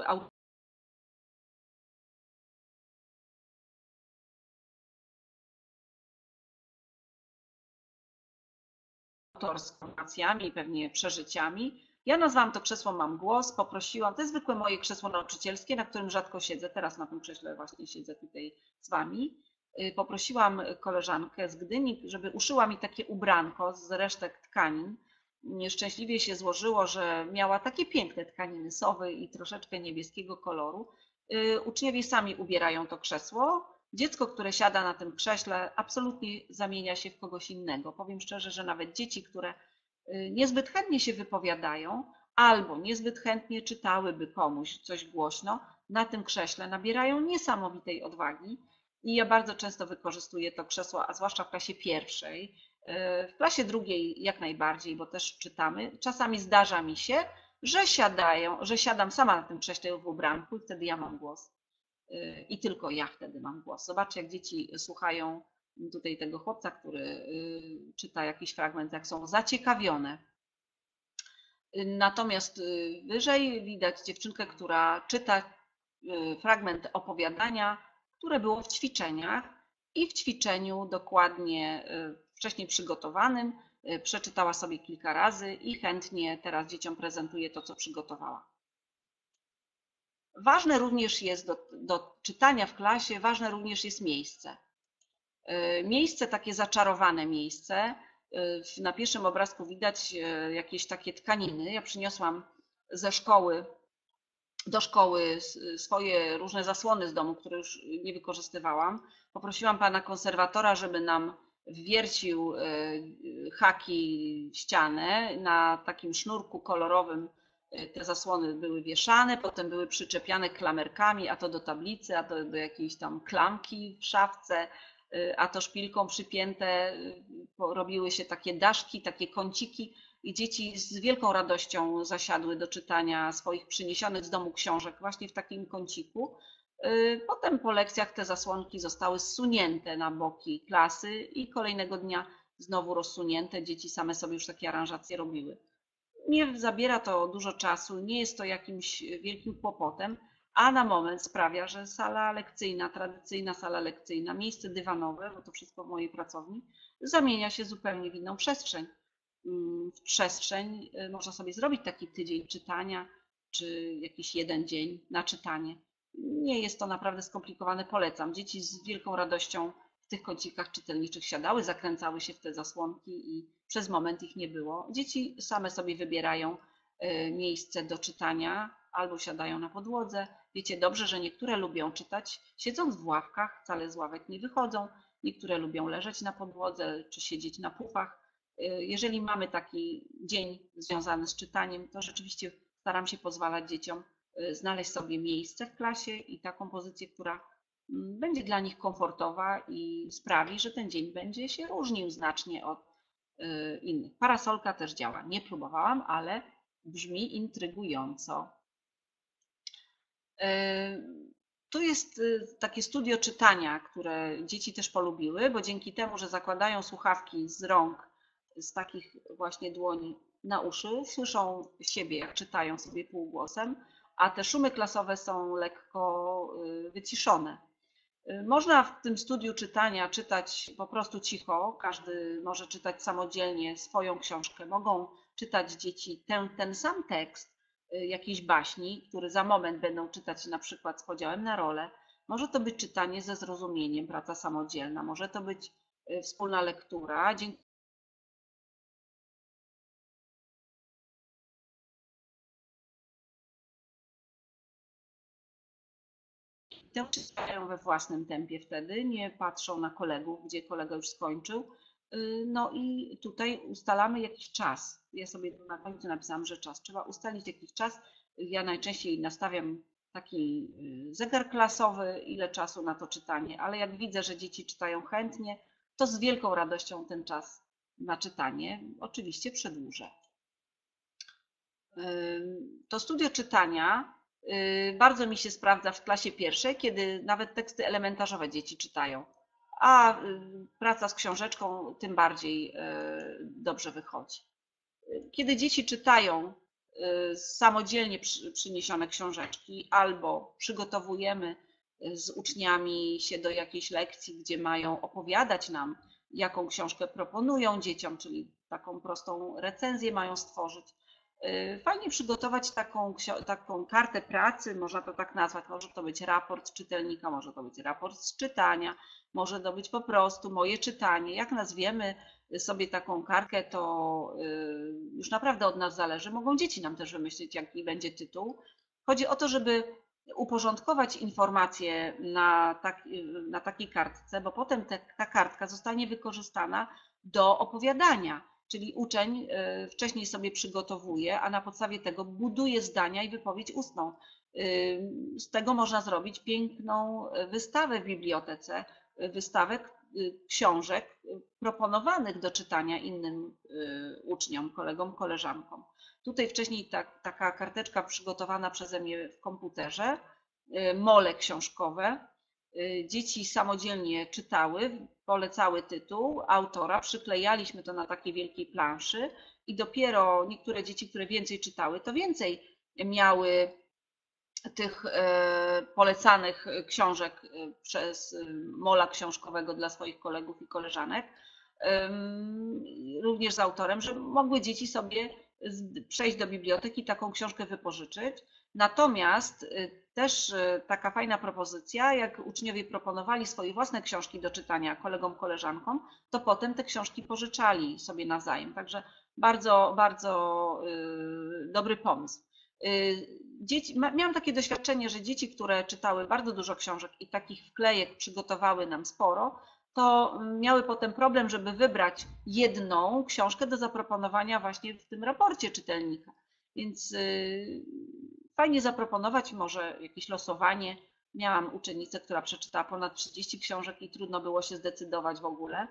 autorskimi, pewnie przeżyciami. Ja nazwałam to krzesło Mam Głos, poprosiłam, to jest zwykłe moje krzesło nauczycielskie, na którym rzadko siedzę, teraz na tym krześle właśnie siedzę tutaj z Wami. Poprosiłam koleżankę z Gdyni, żeby uszyła mi takie ubranko z resztek tkanin. Nieszczęśliwie się złożyło, że miała takie piękne tkaniny sowy i troszeczkę niebieskiego koloru. Uczniowie sami ubierają to krzesło. Dziecko, które siada na tym krześle, absolutnie zamienia się w kogoś innego. Powiem szczerze, że nawet dzieci, które niezbyt chętnie się wypowiadają albo niezbyt chętnie czytałyby komuś coś głośno, na tym krześle nabierają niesamowitej odwagi. I ja bardzo często wykorzystuję to krzesło, a zwłaszcza w klasie pierwszej. W klasie drugiej jak najbardziej, bo też czytamy. Czasami zdarza mi się, że siadam sama na tym krześle w ubranku i wtedy ja mam głos. I tylko ja wtedy mam głos. Zobaczcie, jak dzieci słuchają tutaj tego chłopca, który czyta jakiś fragment, jak są zaciekawione. Natomiast wyżej widać dziewczynkę, która czyta fragment opowiadania, które było w ćwiczeniach i w ćwiczeniu dokładnie wcześniej przygotowanym przeczytała sobie kilka razy i chętnie teraz dzieciom prezentuje to, co przygotowała. Ważne również jest do czytania w klasie, ważne również jest miejsce. Miejsce, takie zaczarowane miejsce. Na pierwszym obrazku widać jakieś takie tkaniny. Ja przyniosłam ze szkoły do szkoły swoje różne zasłony z domu, które już nie wykorzystywałam. Poprosiłam pana konserwatora, żeby nam wwiercił haki w ścianę. Na takim sznurku kolorowym te zasłony były wieszane, potem były przyczepiane klamerkami, a to do tablicy, a to do jakiejś tam klamki w szafce, a to szpilką przypięte. Robiły się takie daszki, takie kąciki i dzieci z wielką radością zasiadły do czytania swoich przyniesionych z domu książek właśnie w takim kąciku. Potem po lekcjach te zasłonki zostały zsunięte na boki klasy i kolejnego dnia znowu rozsunięte. Dzieci same sobie już takie aranżacje robiły. Nie zabiera to dużo czasu, nie jest to jakimś wielkim kłopotem, a na moment sprawia, że sala lekcyjna, tradycyjna sala lekcyjna, miejsce dywanowe, bo to wszystko w mojej pracowni, zamienia się zupełnie w inną przestrzeń. W przestrzeń można sobie zrobić taki tydzień czytania, czy jakiś jeden dzień na czytanie. Nie jest to naprawdę skomplikowane, polecam. Dzieci z wielką radością w tych kącikach czytelniczych siadały, zakręcały się w te zasłonki i przez moment ich nie było. Dzieci same sobie wybierają miejsce do czytania albo siadają na podłodze. Wiecie dobrze, że niektóre lubią czytać siedząc w ławkach, wcale z ławek nie wychodzą. Niektóre lubią leżeć na podłodze czy siedzieć na pufach. Jeżeli mamy taki dzień związany z czytaniem, to rzeczywiście staram się pozwalać dzieciom znaleźć sobie miejsce w klasie i taką pozycję, która będzie dla nich komfortowa i sprawi, że ten dzień będzie się różnił znacznie od innych. Parasolka też działa. Nie próbowałam, ale brzmi intrygująco. Tu jest takie studio czytania, które dzieci też polubiły, bo dzięki temu, że zakładają słuchawki z rąk, z takich właśnie dłoni na uszy, słyszą siebie, jak czytają sobie półgłosem, a te szumy klasowe są lekko wyciszone. Można w tym studiu czytania czytać po prostu cicho, każdy może czytać samodzielnie swoją książkę. Mogą czytać dzieci ten sam tekst jakiejś baśni, który za moment będą czytać na przykład z podziałem na role. Może to być czytanie ze zrozumieniem, praca samodzielna, może to być wspólna lektura. Czytają we własnym tempie wtedy, nie patrzą na kolegów, gdzie kolega już skończył. No i tutaj ustalamy jakiś czas. Ja sobie na końcu napisałam, że czas. Trzeba ustalić jakiś czas. Ja najczęściej nastawiam taki zegar klasowy, ile czasu na to czytanie, ale jak widzę, że dzieci czytają chętnie, to z wielką radością ten czas na czytanie oczywiście przedłużę. To studio czytania bardzo mi się sprawdza w klasie pierwszej, kiedy nawet teksty elementarzowe dzieci czytają, a praca z książeczką tym bardziej dobrze wychodzi. Kiedy dzieci czytają samodzielnie przyniesione książeczki, albo przygotowujemy z uczniami się do jakiejś lekcji, gdzie mają opowiadać nam, jaką książkę proponują dzieciom, czyli taką prostą recenzję mają stworzyć. Fajnie przygotować taką kartę pracy, można to tak nazwać, może to być raport czytelnika, może to być raport z czytania, może to być po prostu moje czytanie. Jak nazwiemy sobie taką kartkę, to już naprawdę od nas zależy. Mogą dzieci nam też wymyślić, jaki będzie tytuł. Chodzi o to, żeby uporządkować informacje na takiej kartce, bo potem ta kartka zostanie wykorzystana do opowiadania. Czyli uczeń wcześniej sobie przygotowuje, a na podstawie tego buduje zdania i wypowiedź ustną. Z tego można zrobić piękną wystawę w bibliotece, wystawę książek proponowanych do czytania innym uczniom, kolegom, koleżankom. Tutaj wcześniej taka karteczka przygotowana przeze mnie w komputerze, mole książkowe. Dzieci samodzielnie czytały, polecały tytuł autora, przyklejaliśmy to na takiej wielkiej planszy i dopiero niektóre dzieci, które więcej czytały, to więcej miały tych polecanych książek przez mola książkowego dla swoich kolegów i koleżanek, również z autorem, że mogły dzieci sobie przejść do biblioteki, taką książkę wypożyczyć. Natomiast też taka fajna propozycja, jak uczniowie proponowali swoje własne książki do czytania kolegom, koleżankom, to potem te książki pożyczali sobie nawzajem. Także bardzo, bardzo dobry pomysł. Miałam takie doświadczenie, że dzieci, które czytały bardzo dużo książek i takich wklejek przygotowały nam sporo, to miały potem problem, żeby wybrać jedną książkę do zaproponowania właśnie w tym raporcie czytelnika. Więc fajnie zaproponować może jakieś losowanie. Miałam uczennicę, która przeczytała ponad 30 książek i trudno było się zdecydować w ogóle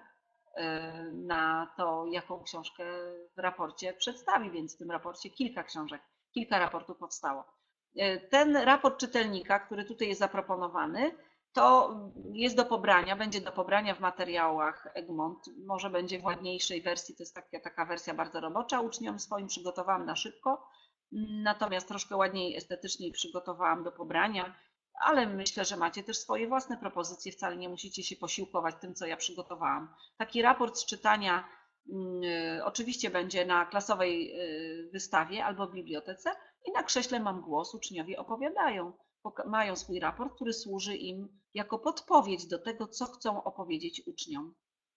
na to, jaką książkę w raporcie przedstawi, więc w tym raporcie kilka raportów powstało. Ten raport czytelnika, który tutaj jest zaproponowany, to jest do pobrania, będzie do pobrania w materiałach Egmont, może będzie w ładniejszej wersji, to jest taka wersja bardzo robocza, uczniom swoim przygotowałam na szybko, natomiast troszkę ładniej, estetycznie przygotowałam do pobrania, ale myślę, że macie też swoje własne propozycje, wcale nie musicie się posiłkować tym, co ja przygotowałam. Taki raport z czytania oczywiście będzie na klasowej wystawie albo w bibliotece i na krześle mam głos, uczniowie opowiadają, mają swój raport, który służy im jako podpowiedź do tego, co chcą opowiedzieć uczniom,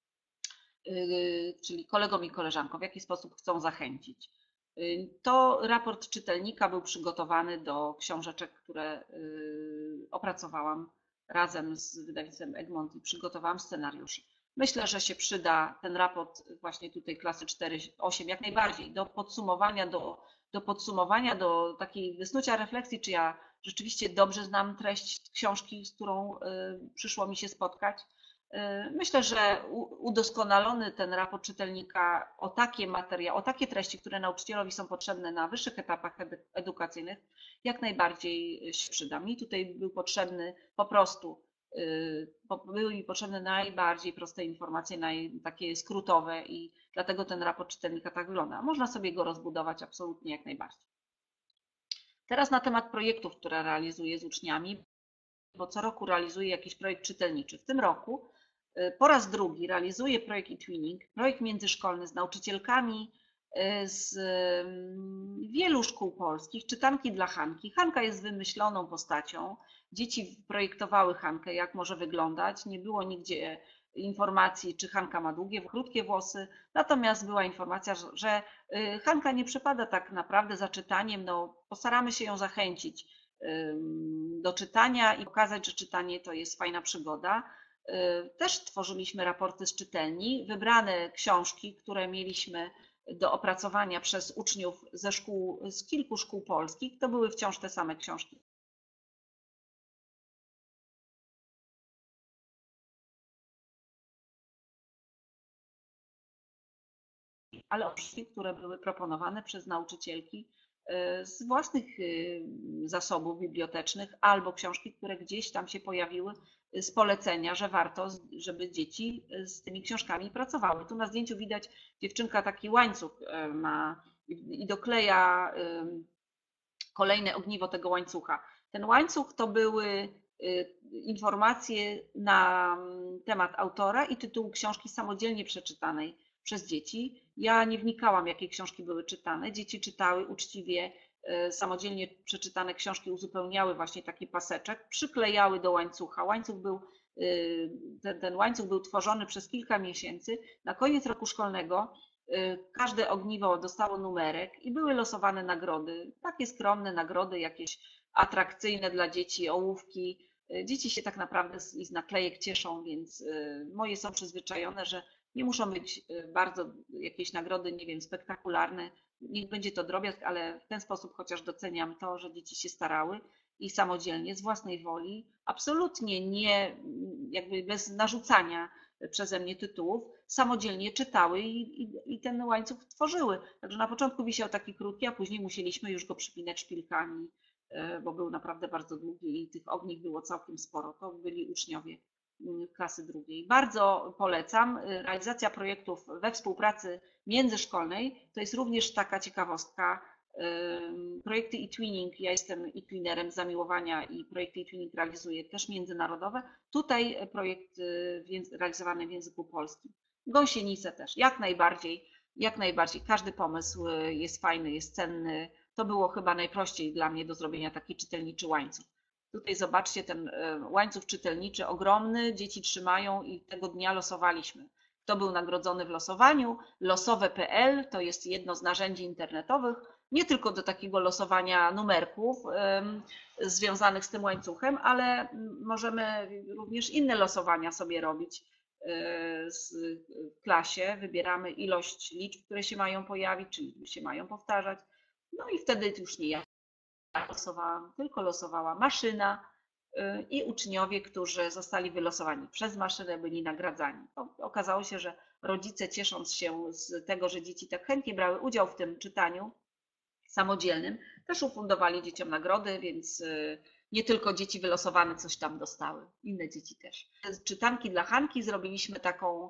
czyli kolegom i koleżankom, w jaki sposób chcą zachęcić. To raport czytelnika był przygotowany do książeczek, które opracowałam razem z wydawnictwem Egmont i przygotowałam scenariusz. Myślę, że się przyda ten raport właśnie tutaj klasy 4-8 jak najbardziej do podsumowania, do takiej wysnucia refleksji, czy ja rzeczywiście dobrze znam treść książki, z którą przyszło mi się spotkać. Myślę, że udoskonalony ten raport czytelnika o takie treści, które nauczycielowi są potrzebne na wyższych etapach edukacyjnych, jak najbardziej się przyda. Mi tutaj był potrzebny po prostu, były mi potrzebne najbardziej proste informacje, takie skrótowe i dlatego ten raport czytelnika tak wygląda. Można sobie go rozbudować absolutnie jak najbardziej. Teraz na temat projektów, które realizuję z uczniami, bo co roku realizuję jakiś projekt czytelniczy. W tym roku po raz drugi realizuję projekt eTwinning, projekt międzyszkolny z nauczycielkami z wielu szkół polskich, czytanki dla Hanki. Hanka jest wymyśloną postacią. Dzieci projektowały Hankę, jak może wyglądać. Nie było nigdzie informacji, czy Hanka ma długie, krótkie włosy, natomiast była informacja, że Hanka nie przepada tak naprawdę za czytaniem. No, postaramy się ją zachęcić do czytania i pokazać, że czytanie to jest fajna przygoda. Też tworzyliśmy raporty z czytelni, wybrane książki, które mieliśmy do opracowania przez uczniów z kilku szkół polskich. To były wciąż te same książki. Ale książki, które były proponowane przez nauczycielki z własnych zasobów bibliotecznych albo książki, które gdzieś tam się pojawiły z polecenia, że warto, żeby dzieci z tymi książkami pracowały. Tu na zdjęciu widać dziewczynka taki łańcuch ma i dokleja kolejne ogniwo tego łańcucha. Ten łańcuch to były informacje na temat autora i tytułu książki samodzielnie przeczytanej przez dzieci. Ja nie wnikałam, jakie książki były czytane. Dzieci czytały uczciwie samodzielnie przeczytane książki, uzupełniały właśnie taki paseczek, przyklejały do łańcucha. Ten łańcuch był tworzony przez kilka miesięcy. Na koniec roku szkolnego każde ogniwo dostało numerek i były losowane nagrody, takie skromne nagrody, jakieś atrakcyjne dla dzieci, ołówki. Dzieci się tak naprawdę z naklejek cieszą, więc moje są przyzwyczajone, że nie muszą być bardzo jakieś nagrody, nie wiem, spektakularne. Niech będzie to drobiazg, ale w ten sposób chociaż doceniam to, że dzieci się starały i samodzielnie, z własnej woli, absolutnie nie, jakby bez narzucania przeze mnie tytułów, samodzielnie czytały i ten łańcuch tworzyły. Także na początku wisiał taki krótki, a później musieliśmy już go przypinać szpilkami, bo był naprawdę bardzo długi i tych ogniw było całkiem sporo. To byli uczniowie klasy drugiej. Bardzo polecam. Realizacja projektów we współpracy międzyszkolnej to jest również taka ciekawostka. Projekty e-twinning, ja jestem e-twinnerem z zamiłowania i projekty e-twinning realizuję też międzynarodowe. Tutaj projekt realizowany w języku polskim. Gąsienice też, jak najbardziej. Każdy pomysł jest fajny, jest cenny. To było chyba najprościej dla mnie do zrobienia taki czytelniczy łańcuch. Tutaj zobaczcie ten łańcuch czytelniczy ogromny, dzieci trzymają i tego dnia losowaliśmy. Kto był nagrodzony w losowaniu? Losowe.pl to jest jedno z narzędzi internetowych, nie tylko do takiego losowania numerków związanych z tym łańcuchem, ale możemy również inne losowania sobie robić w klasie. Wybieramy ilość liczb, które się mają pojawić, czyli się mają powtarzać. No i wtedy już nie ja losowałam, tylko losowała maszyna i uczniowie, którzy zostali wylosowani przez maszynę, byli nagradzani. Okazało się, że rodzice, ciesząc się z tego, że dzieci tak chętnie brały udział w tym czytaniu samodzielnym, też ufundowali dzieciom nagrody, więc nie tylko dzieci wylosowane coś tam dostały, inne dzieci też. Z czytanki dla Hanki zrobiliśmy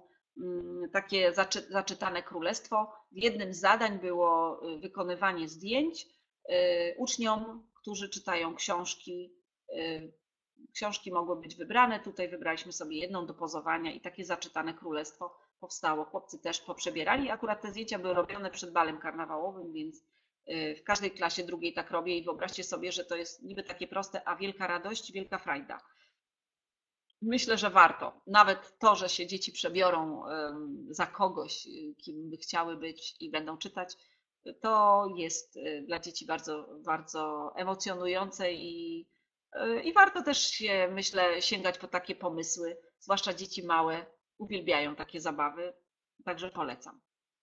takie zaczytane królestwo. W jednym z zadań było wykonywanie zdjęć uczniom, którzy czytają książki. Książki mogły być wybrane, tutaj wybraliśmy sobie jedną do pozowania i takie zaczytane królestwo powstało. Chłopcy też poprzebierali, akurat te zdjęcia były robione przed balem karnawałowym, więc w każdej klasie drugiej tak robię i wyobraźcie sobie, że to jest niby takie proste, a wielka radość, wielka frajda. Myślę, że warto. Nawet to, że się dzieci przebiorą za kogoś, kim by chciały być i będą czytać, to jest dla dzieci bardzo, bardzo emocjonujące i warto też się, myślę, sięgać po takie pomysły, zwłaszcza dzieci małe uwielbiają takie zabawy, także polecam.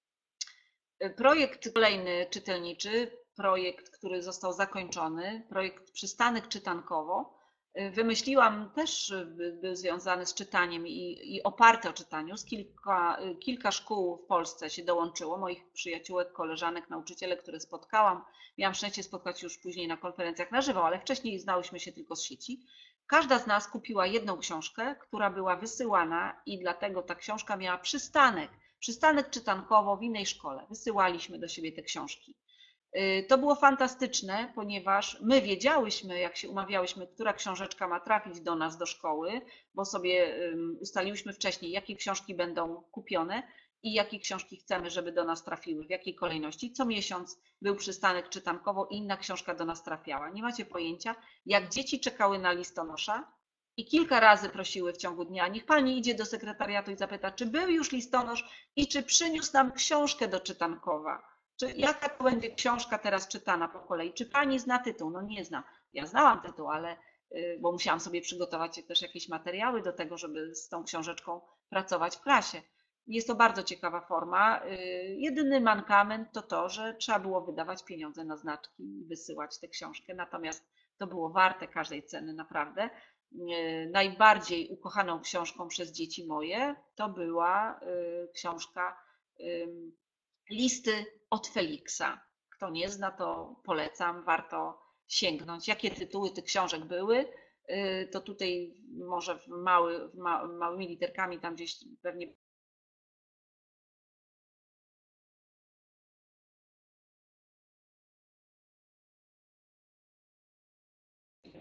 Projekt kolejny czytelniczy, projekt, który został zakończony, projekt Przystanek czytankowo. Wymyśliłam też, był związany z czytaniem i oparty o czytaniu. Kilka szkół w Polsce się dołączyło, moich przyjaciółek, koleżanek, nauczyciele, które spotkałam. Miałam szczęście spotkać już później na konferencjach na żywo, ale wcześniej znałyśmy się tylko z sieci. Każda z nas kupiła jedną książkę, która była wysyłana i dlatego ta książka miała przystanek czytankowo w innej szkole. Wysyłaliśmy do siebie te książki. To było fantastyczne, ponieważ my wiedziałyśmy, jak się umawiałyśmy, która książeczka ma trafić do nas do szkoły, bo sobie ustaliłyśmy wcześniej, jakie książki będą kupione i jakie książki chcemy, żeby do nas trafiły, w jakiej kolejności. Co miesiąc był przystanek czytankowo i inna książka do nas trafiała. Nie macie pojęcia, jak dzieci czekały na listonosza i kilka razy prosiły w ciągu dnia, niech pani idzie do sekretariatu i zapyta, czy był już listonosz i czy przyniósł nam książkę do czytankowa. Jaka to będzie książka teraz czytana po kolei? Czy pani zna tytuł? No nie zna. Ja znałam tytuł, ale bo musiałam sobie przygotować też jakieś materiały do tego, żeby z tą książeczką pracować w klasie. Jest to bardzo ciekawa forma. Jedyny mankament to to, że trzeba było wydawać pieniądze na znaczki i wysyłać tę książkę. Natomiast to było warte każdej ceny, naprawdę. Najbardziej ukochaną książką przez dzieci moje to była książka Listy od Feliksa. Kto nie zna, to polecam, warto sięgnąć. Jakie tytuły tych książek były, to tutaj może małymi literkami tam gdzieś pewnie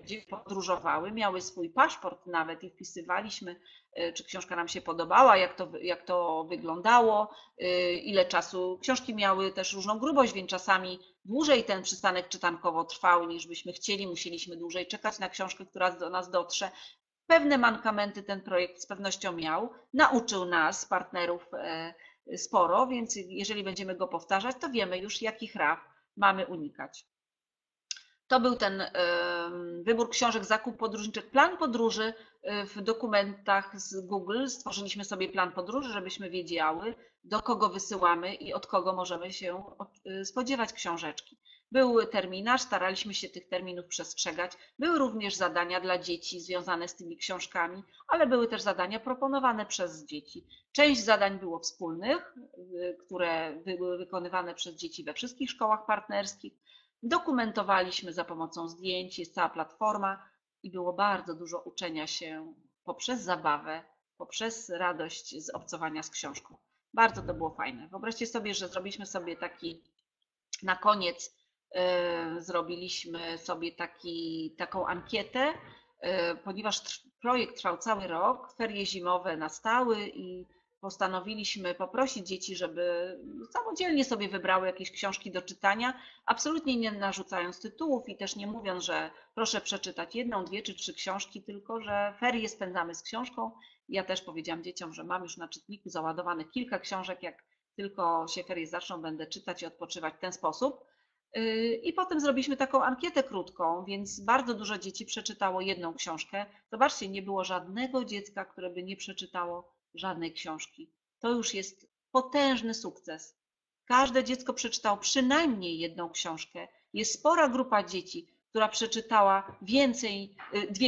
gdzie podróżowały, miały swój paszport nawet i wpisywaliśmy, czy książka nam się podobała, jak to wyglądało, ile czasu. Książki miały też różną grubość, więc czasami dłużej ten przystanek czytankowo trwał niż byśmy chcieli, musieliśmy dłużej czekać na książkę, która do nas dotrze. Pewne mankamenty ten projekt z pewnością miał, nauczył nas, partnerów, sporo, więc jeżeli będziemy go powtarzać, to wiemy już, jakich raf mamy unikać. To był ten wybór książek, zakup podróżniczych, plan podróży w dokumentach z Google. Stworzyliśmy sobie plan podróży, żebyśmy wiedziały, do kogo wysyłamy i od kogo możemy się spodziewać książeczki. Był terminarz, staraliśmy się tych terminów przestrzegać. Były również zadania dla dzieci związane z tymi książkami, ale były też zadania proponowane przez dzieci. Część zadań było wspólnych, które były wykonywane przez dzieci we wszystkich szkołach partnerskich. Dokumentowaliśmy za pomocą zdjęć, jest cała platforma i było bardzo dużo uczenia się poprzez zabawę, poprzez radość z obcowania z książką. Bardzo to było fajne. Wyobraźcie sobie, że zrobiliśmy sobie na koniec zrobiliśmy sobie taką ankietę, ponieważ projekt trwał cały rok, ferie zimowe nastały i postanowiliśmy poprosić dzieci, żeby samodzielnie sobie wybrały jakieś książki do czytania, absolutnie nie narzucając tytułów i też nie mówiąc, że proszę przeczytać jedną, dwie czy trzy książki, tylko że ferie spędzamy z książką. Ja też powiedziałam dzieciom, że mam już na czytniku załadowanych kilka książek, jak tylko się ferie zaczną, będę czytać i odpoczywać w ten sposób. I potem zrobiliśmy taką ankietę krótką, więc bardzo dużo dzieci przeczytało jedną książkę. Zobaczcie, nie było żadnego dziecka, które by nie przeczytało żadnej książki. To już jest potężny sukces. Każde dziecko przeczytało przynajmniej jedną książkę. Jest spora grupa dzieci, która przeczytała więcej, dwie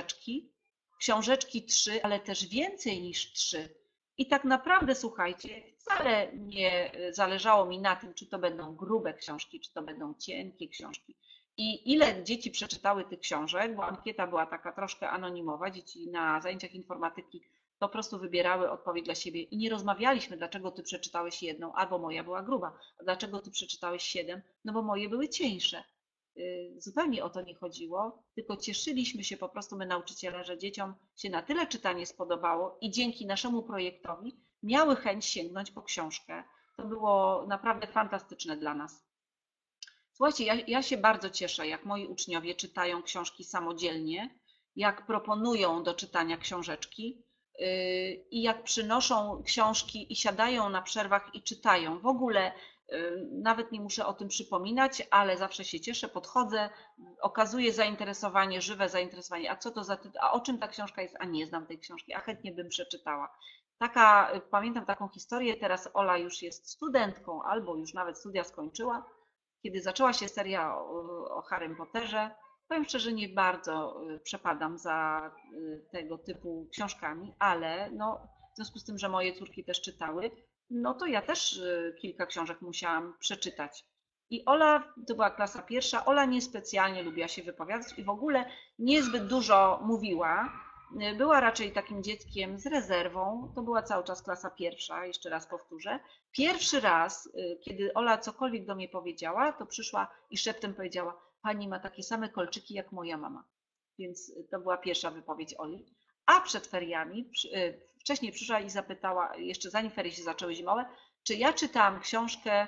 książeczki trzy, ale też więcej niż trzy. I tak naprawdę, słuchajcie, wcale nie zależało mi na tym, czy to będą grube książki, czy to będą cienkie książki. I ile dzieci przeczytały tych książek, bo ankieta była taka troszkę anonimowa, dzieci na zajęciach informatyki po prostu wybierały odpowiedź dla siebie i nie rozmawialiśmy, dlaczego ty przeczytałeś jedną, albo moja była gruba, a dlaczego ty przeczytałeś 7, no bo moje były cieńsze. Zupełnie o to nie chodziło, tylko cieszyliśmy się po prostu my nauczyciele, że dzieciom się na tyle czytanie spodobało i dzięki naszemu projektowi miały chęć sięgnąć po książkę. To było naprawdę fantastyczne dla nas. Słuchajcie, ja się bardzo cieszę, jak moi uczniowie czytają książki samodzielnie, jak proponują do czytania książeczki i jak przynoszą książki i siadają na przerwach i czytają. W ogóle nawet nie muszę o tym przypominać, ale zawsze się cieszę, podchodzę, okazuję zainteresowanie, żywe zainteresowanie. A co to za tytuł? A o czym ta książka jest? A nie znam tej książki, a chętnie bym przeczytała. Pamiętam taką historię, teraz Ola już jest studentką albo już nawet studia skończyła. Kiedy zaczęła się seria o Harrym Potterze, powiem szczerze, nie bardzo przepadam za tego typu książkami, ale no, w związku z tym, że moje córki też czytały, no to ja też kilka książek musiałam przeczytać. I Ola, to była klasa pierwsza, Ola niespecjalnie lubiła się wypowiadać i w ogóle niezbyt dużo mówiła. Była raczej takim dzieckiem z rezerwą. To była cały czas klasa pierwsza, jeszcze raz powtórzę. Pierwszy raz, kiedy Ola cokolwiek do mnie powiedziała, to przyszła i szeptem powiedziała: pani ma takie same kolczyki jak moja mama. Więc to była pierwsza wypowiedź Oli. A przed feriami, wcześniej przyszła i zapytała, jeszcze zanim ferie się zaczęły zimowe, czy ja czytałam książkę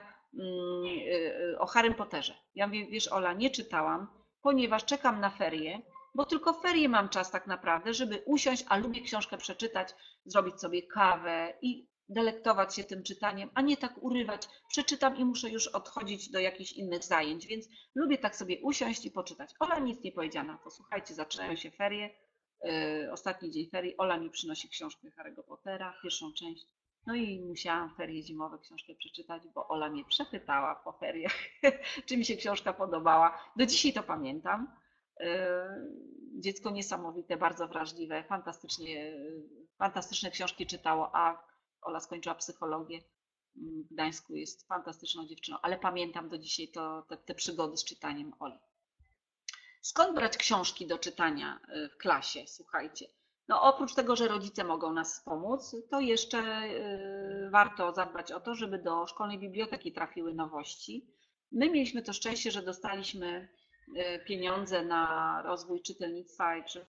o Harrym Potterze. Ja mówię: wiesz Ola, nie czytałam, ponieważ czekam na ferie, bo tylko w ferie mam czas tak naprawdę, żeby usiąść, a lubię książkę przeczytać, zrobić sobie kawę i delektować się tym czytaniem, a nie tak urywać. Przeczytam i muszę już odchodzić do jakichś innych zajęć, więc lubię tak sobie usiąść i poczytać. Ola nic nie powiedziała na to. Słuchajcie, zaczynają się ferie, ostatni dzień ferii, Ola mi przynosi książkę Harry'ego Pottera, pierwszą część. No i musiałam ferie zimowe książkę przeczytać, bo Ola mnie przepytała po feriach, czy mi się książka podobała. Do dzisiaj to pamiętam. Dziecko niesamowite, bardzo wrażliwe, fantastyczne książki czytało, a Ola skończyła psychologię w Gdańsku, jest fantastyczną dziewczyną, ale pamiętam do dzisiaj te przygody z czytaniem Oli. Skąd brać książki do czytania w klasie? Słuchajcie, no oprócz tego, że rodzice mogą nas wspomóc, to jeszcze warto zadbać o to, żeby do szkolnej biblioteki trafiły nowości. My mieliśmy to szczęście, że dostaliśmy pieniądze na rozwój czytelnictwa czy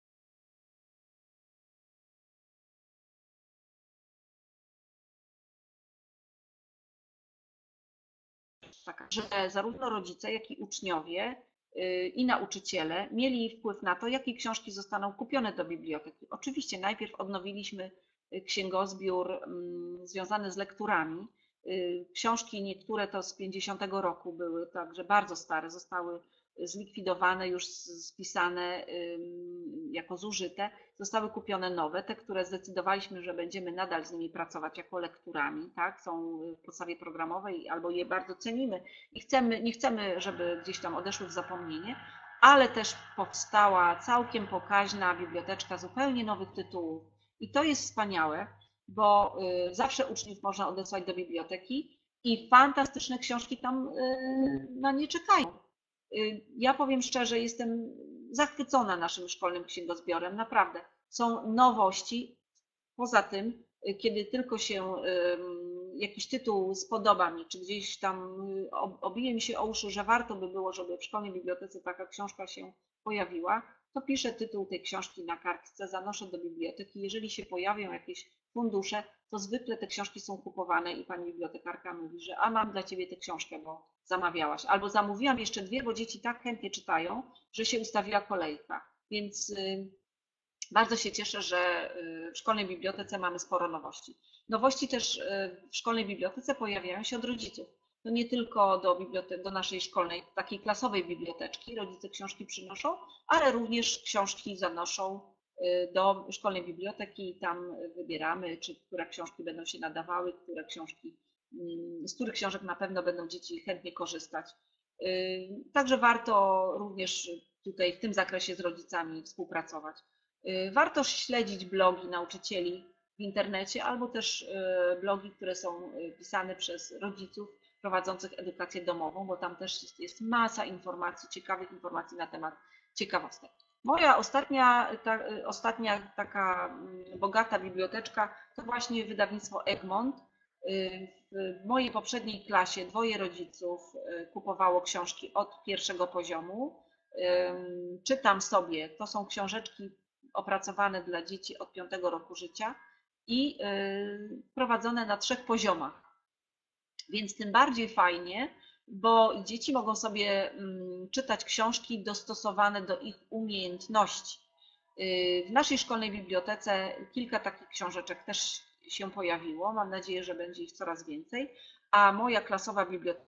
taka, że zarówno rodzice, jak i uczniowie i nauczyciele mieli wpływ na to, jakie książki zostaną kupione do biblioteki. Oczywiście najpierw odnowiliśmy księgozbiór związany z lekturami. Książki niektóre to z 50 roku były, także bardzo stare, zostały zlikwidowane, już spisane jako zużyte, zostały kupione nowe, te, które zdecydowaliśmy, że będziemy nadal z nimi pracować jako lekturami, tak? Są w podstawie programowej albo je bardzo cenimy i nie chcemy, żeby gdzieś tam odeszły w zapomnienie, ale też powstała całkiem pokaźna biblioteczka zupełnie nowych tytułów i to jest wspaniałe, bo zawsze uczniów można odesłać do biblioteki i fantastyczne książki tam na nie czekają. Ja powiem szczerze, jestem zachwycona naszym szkolnym księgozbiorem, naprawdę. Są nowości. Poza tym, kiedy tylko się jakiś tytuł spodoba mi, czy gdzieś tam obije mi się o uszy, że warto by było, żeby w szkolnej bibliotece taka książka się pojawiła, to piszę tytuł tej książki na kartce, zanoszę do biblioteki. Jeżeli się pojawią jakieś fundusze, to zwykle te książki są kupowane i pani bibliotekarka mówi, że a mam dla ciebie tę książkę, bo zamawiałaś. Albo zamówiłam jeszcze dwie, bo dzieci tak chętnie czytają, że się ustawiła kolejka. Więc bardzo się cieszę, że w szkolnej bibliotece mamy sporo nowości. Nowości też w szkolnej bibliotece pojawiają się od rodziców. To nie tylko do naszej szkolnej, takiej klasowej biblioteczki rodzice książki przynoszą, ale również książki zanoszą do szkolnej biblioteki i tam wybieramy, czy które książki będą się nadawały, które książki, z których książek na pewno będą dzieci chętnie korzystać. Także warto również tutaj w tym zakresie z rodzicami współpracować. Warto śledzić blogi nauczycieli w internecie albo też blogi, które są pisane przez rodziców prowadzących edukację domową, bo tam też jest masa informacji, ciekawych informacji na temat ciekawostek. Moja ostatnia taka bogata biblioteczka to właśnie wydawnictwo Egmont. W mojej poprzedniej klasie dwoje rodziców kupowało książki od pierwszego poziomu. Czytam sobie, to są książeczki opracowane dla dzieci od 5 roku życia i prowadzone na 3 poziomach. Więc tym bardziej fajnie, bo dzieci mogą sobie czytać książki dostosowane do ich umiejętności. W naszej szkolnej bibliotece kilka takich książeczek też się pojawiło. Mam nadzieję, że będzie ich coraz więcej. A moja klasowa biblioteka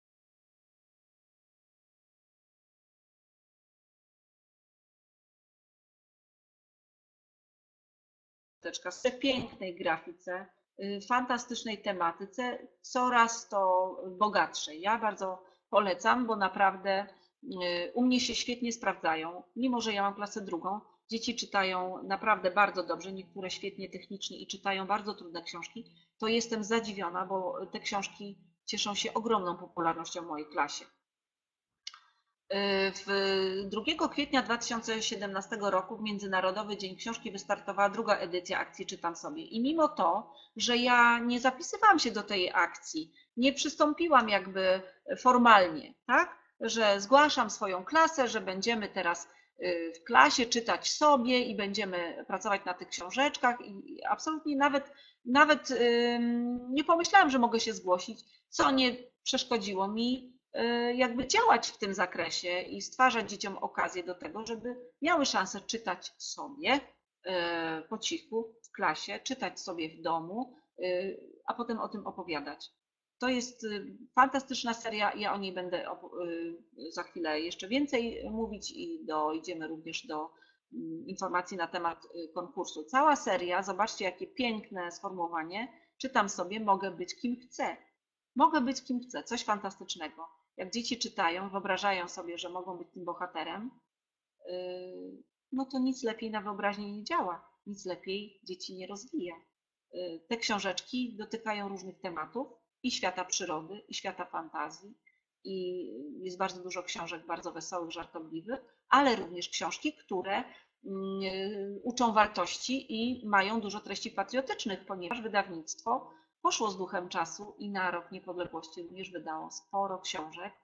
z pięknej grafice, fantastycznej tematyce, coraz to bogatszej. Ja bardzo polecam, bo naprawdę u mnie się świetnie sprawdzają, mimo że ja mam klasę drugą. Dzieci czytają naprawdę bardzo dobrze, niektóre świetnie technicznie i czytają bardzo trudne książki. To jestem zadziwiona, bo te książki cieszą się ogromną popularnością w mojej klasie. 2 kwietnia 2017 roku w Międzynarodowy Dzień Książki wystartowała druga edycja akcji Czytam sobie. I mimo to, że ja nie zapisywałam się do tej akcji, nie przystąpiłam jakby formalnie, tak, że zgłaszam swoją klasę, że będziemy teraz w klasie czytać sobie i będziemy pracować na tych książeczkach i absolutnie nawet nie pomyślałam, że mogę się zgłosić, co nie przeszkodziło mi jakby działać w tym zakresie i stwarzać dzieciom okazję do tego, żeby miały szansę czytać sobie po cichu w klasie, czytać sobie w domu, a potem o tym opowiadać. To jest fantastyczna seria, ja o niej będę za chwilę jeszcze więcej mówić i dojdziemy również do informacji na temat konkursu. Cała seria, zobaczcie jakie piękne sformułowanie, czytam sobie, mogę być kim chcę. Mogę być kim chcę, coś fantastycznego. Jak dzieci czytają, wyobrażają sobie, że mogą być tym bohaterem, no to nic lepiej na wyobraźni nie działa, nic lepiej dzieci nie rozwija. Te książeczki dotykają różnych tematów i świata przyrody, i świata fantazji, i jest bardzo dużo książek bardzo wesołych, żartobliwych, ale również książki, które uczą wartości i mają dużo treści patriotycznych, ponieważ wydawnictwo poszło z duchem czasu i na Rok Niepodległości również wydało sporo książek,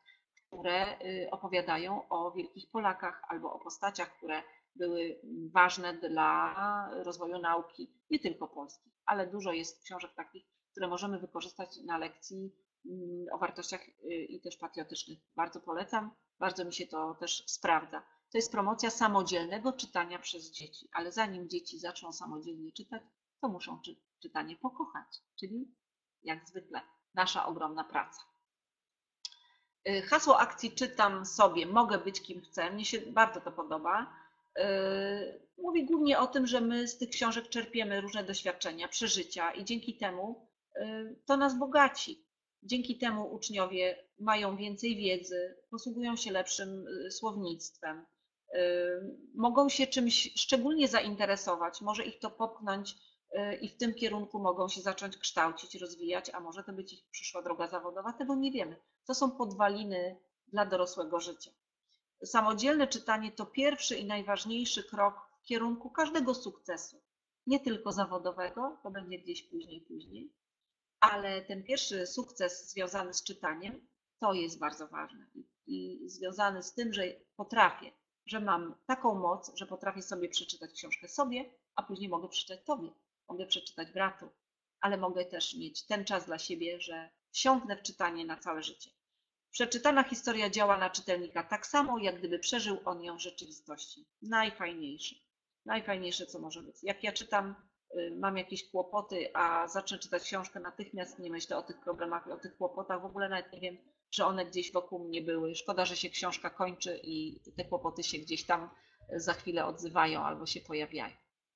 które opowiadają o wielkich Polakach albo o postaciach, które były ważne dla rozwoju nauki, nie tylko polskich, ale dużo jest książek takich, które możemy wykorzystać na lekcji o wartościach i też patriotycznych. Bardzo polecam, bardzo mi się to też sprawdza. To jest promocja samodzielnego czytania przez dzieci, ale zanim dzieci zaczną samodzielnie czytać, to muszą czytanie pokochać, czyli jak zwykle nasza ogromna praca. Hasło akcji czytam sobie, mogę być kim chcę, mnie się bardzo to podoba. Mówi głównie o tym, że my z tych książek czerpiemy różne doświadczenia, przeżycia i dzięki temu to nas bogaci. Dzięki temu uczniowie mają więcej wiedzy, posługują się lepszym słownictwem, mogą się czymś szczególnie zainteresować, może ich to popchnąć i w tym kierunku mogą się zacząć kształcić, rozwijać, a może to być ich przyszła droga zawodowa, tego nie wiemy. To są podwaliny dla dorosłego życia. Samodzielne czytanie to pierwszy i najważniejszy krok w kierunku każdego sukcesu. Nie tylko zawodowego, to będzie gdzieś później, ale ten pierwszy sukces związany z czytaniem, to jest bardzo ważne i związany z tym, że potrafię, że mam taką moc, że potrafię sobie przeczytać książkę sobie, a później mogę przeczytać tobie, mogę przeczytać bratu, ale mogę też mieć ten czas dla siebie, że wsiąknę w czytanie na całe życie. Przeczytana historia działa na czytelnika tak samo, jak gdyby przeżył on ją w rzeczywistości. Najfajniejsze, co może być. Jak ja czytam, mam jakieś kłopoty, a zacznę czytać książkę, natychmiast nie myślę o tych problemach i o tych kłopotach. W ogóle nawet nie wiem, że one gdzieś wokół mnie były. Szkoda, że się książka kończy i te kłopoty się gdzieś tam za chwilę odzywają albo się pojawiają.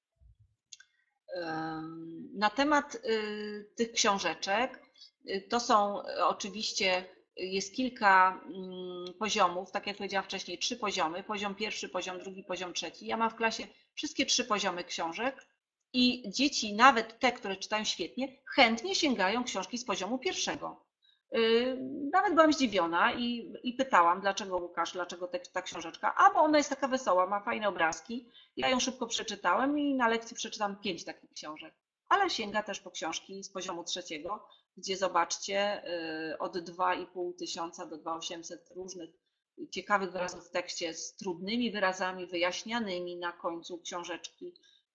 Na temat tych książeczek, to są oczywiście, jest kilka poziomów, tak jak powiedziałam wcześniej, 3 poziomy, poziom pierwszy, poziom drugi, poziom trzeci. Ja mam w klasie wszystkie 3 poziomy książek i dzieci, nawet te, które czytają świetnie, chętnie sięgają książki z poziomu pierwszego. Nawet byłam zdziwiona i pytałam, dlaczego Łukasz, dlaczego ta książeczka, bo ona jest taka wesoła, ma fajne obrazki. Ja ją szybko przeczytałem i na lekcji przeczytam 5 takich książek. Ale sięga też po książki z poziomu trzeciego, gdzie zobaczcie od 2,5 tysiąca do 2,800 różnych ciekawych wyrazów w tekście z trudnymi wyrazami wyjaśnianymi na końcu książeczki.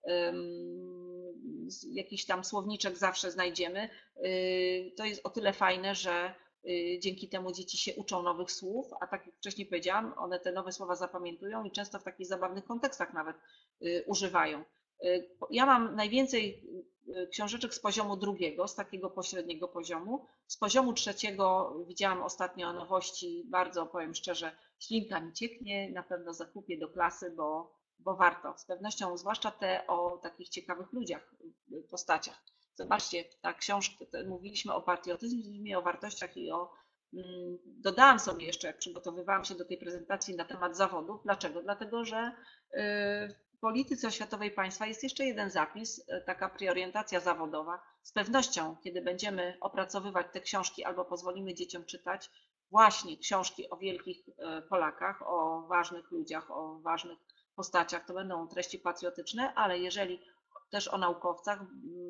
Jakiś tam słowniczek zawsze znajdziemy. To jest o tyle fajne, że dzięki temu dzieci się uczą nowych słów, a tak jak wcześniej powiedziałam, one te nowe słowa zapamiętują i często w takich zabawnych kontekstach nawet używają. Ja mam najwięcej książeczek z poziomu drugiego, z takiego pośredniego poziomu. Z poziomu trzeciego widziałam ostatnio nowości, bardzo powiem szczerze, ślinka mi cieknie, na pewno zakupię do klasy, bo warto. Z pewnością, zwłaszcza te o takich ciekawych ludziach, postaciach. Zobaczcie, ta książka, mówiliśmy o patriotyzmie, o wartościach i dodałam sobie jeszcze, jak przygotowywałam się do tej prezentacji na temat zawodów. Dlaczego? Dlatego, że w polityce oświatowej państwa jest jeszcze jeden zapis, taka preorientacja zawodowa. Z pewnością, kiedy będziemy opracowywać te książki albo pozwolimy dzieciom czytać właśnie książki o wielkich Polakach, o ważnych ludziach, o ważnych postaciach, to będą treści patriotyczne, ale jeżeli też o naukowcach,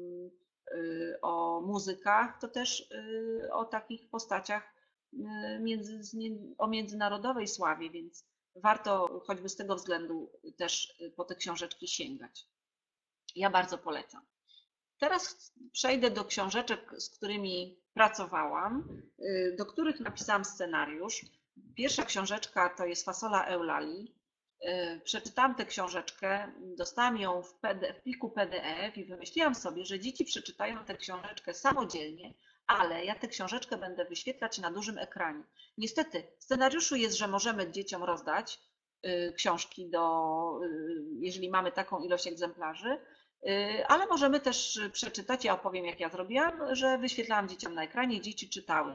o muzykach, to też o takich postaciach o międzynarodowej sławie, więc warto choćby z tego względu też po te książeczki sięgać. Ja bardzo polecam. Teraz przejdę do książeczek, z którymi pracowałam, do których napisałam scenariusz. Pierwsza książeczka to jest Fasola Eulalie. Przeczytałam tę książeczkę, dostałam ją w pliku PDF i wymyśliłam sobie, że dzieci przeczytają tę książeczkę samodzielnie, ale ja tę książeczkę będę wyświetlać na dużym ekranie. Niestety w scenariuszu jest, że możemy dzieciom rozdać książki, jeżeli mamy taką ilość egzemplarzy, ale możemy też przeczytać, ja opowiem jak ja zrobiłam, że wyświetlałam dzieciom na ekranie i dzieci czytały.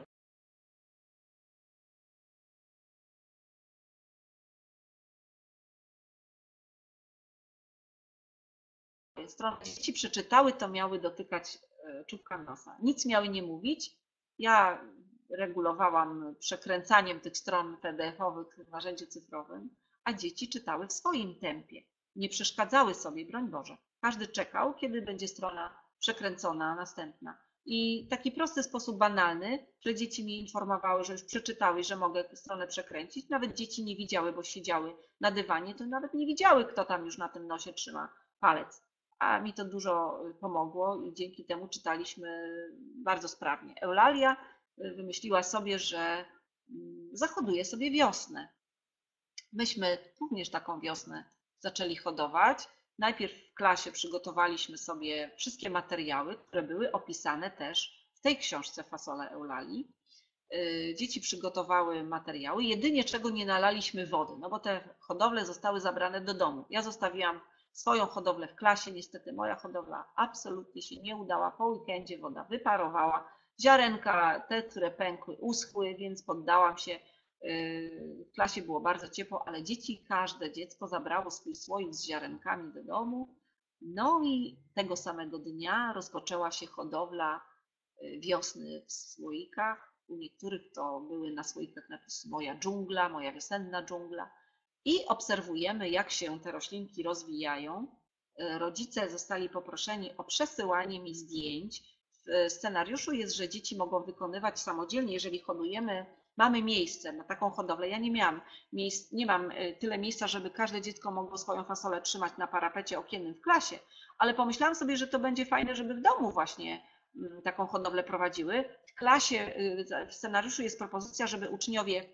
Strony dzieci przeczytały, to miały dotykać czubka nosa. Nic miały nie mówić. Ja regulowałam przekręcaniem tych stron PDF-owych w narzędziu cyfrowym, a dzieci czytały w swoim tempie. Nie przeszkadzały sobie, broń Boże. Każdy czekał, kiedy będzie strona przekręcona, następna. I taki prosty sposób banalny, że dzieci mnie informowały, że już przeczytały, że mogę stronę przekręcić. Nawet dzieci nie widziały, bo siedziały na dywanie, to nawet nie widziały, kto tam już na tym nosie trzyma palec. A mi to dużo pomogło i dzięki temu czytaliśmy bardzo sprawnie. Eulalia wymyśliła sobie, że zahoduje sobie wiosnę. Myśmy również taką wiosnę zaczęli hodować. Najpierw w klasie przygotowaliśmy sobie wszystkie materiały, które były opisane też w tej książce Fasola Eulalii. Dzieci przygotowały materiały, jedynie czego nie nalaliśmy wody, no bo te hodowle zostały zabrane do domu. Ja zostawiłam swoją hodowlę w klasie, niestety moja hodowla absolutnie się nie udała. Po weekendzie woda wyparowała, ziarenka, te, które pękły, uschły, więc poddałam się. W klasie było bardzo ciepło, ale każde dziecko zabrało swój słoik z ziarenkami do domu. No i tego samego dnia rozpoczęła się hodowla wiosny w słoikach. U niektórych to były na słoikach napisy moja dżungla, moja wiosenna dżungla. I obserwujemy, jak się te roślinki rozwijają. Rodzice zostali poproszeni o przesyłanie mi zdjęć. W scenariuszu jest, że dzieci mogą wykonywać samodzielnie, jeżeli hodujemy, mamy miejsce na taką hodowlę. Ja nie mam tyle miejsca, żeby każde dziecko mogło swoją fasolę trzymać na parapecie okiennym w klasie, ale pomyślałam sobie, że to będzie fajne, żeby w domu właśnie taką hodowlę prowadziły. W klasie, w scenariuszu jest propozycja, żeby uczniowie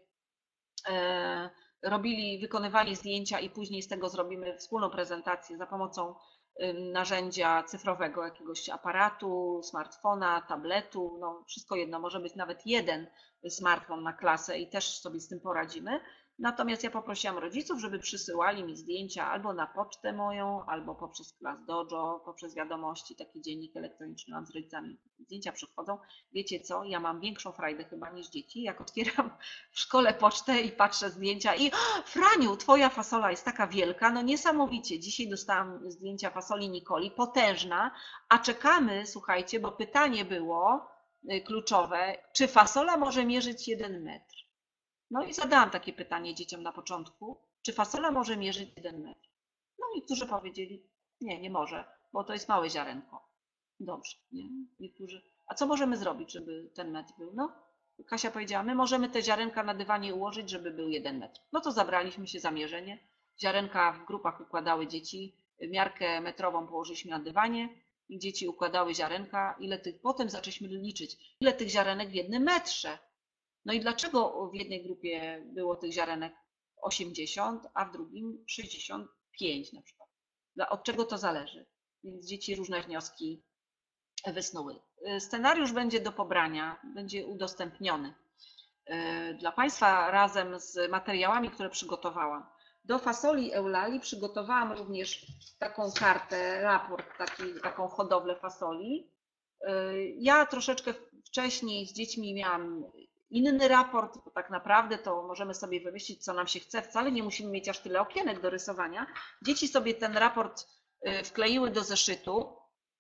wykonywali zdjęcia i później z tego zrobimy wspólną prezentację za pomocą narzędzia cyfrowego, jakiegoś aparatu, smartfona, tabletu, no wszystko jedno, może być nawet jeden smartfon na klasę i też sobie z tym poradzimy. Natomiast ja poprosiłam rodziców, żeby przysyłali mi zdjęcia albo na pocztę moją, albo poprzez ClassDojo, poprzez wiadomości, taki dziennik elektroniczny mam z rodzicami. Zdjęcia przychodzą. Wiecie co, ja mam większą frajdę chyba niż dzieci, jak otwieram w szkole pocztę i patrzę zdjęcia i Franiu, twoja fasola jest taka wielka, no niesamowicie. Dzisiaj dostałam zdjęcia fasoli Nikoli, potężna, a czekamy, słuchajcie, bo pytanie było kluczowe, czy fasola może mierzyć 1 metr? No i zadałam takie pytanie dzieciom na początku, czy fasola może mierzyć 1 metr? No niektórzy powiedzieli, nie może, bo to jest małe ziarenko. Dobrze, nie? Niektórzy, a co możemy zrobić, żeby ten metr był? No, Kasia powiedziała, my możemy te ziarenka na dywanie ułożyć, żeby był 1 metr. No to zabraliśmy się za mierzenie. Ziarenka w grupach układały dzieci, miarkę metrową położyliśmy na dywanie i dzieci układały ziarenka. Potem zaczęliśmy liczyć, ile tych ziarenek w 1 metrze. No i dlaczego w jednej grupie było tych ziarenek 80, a w drugim 65 na przykład? Od czego to zależy? Więc dzieci różne wnioski wysnuły. Scenariusz będzie do pobrania, będzie udostępniony dla Państwa razem z materiałami, które przygotowałam. Do fasoli Eulalii przygotowałam również taką kartę, raport, taką hodowlę fasoli. Ja troszeczkę wcześniej z dziećmi miałam inny raport, bo tak naprawdę to możemy sobie wymyślić, co nam się chce. Wcale nie musimy mieć aż tyle okienek do rysowania. Dzieci sobie ten raport wkleiły do zeszytu.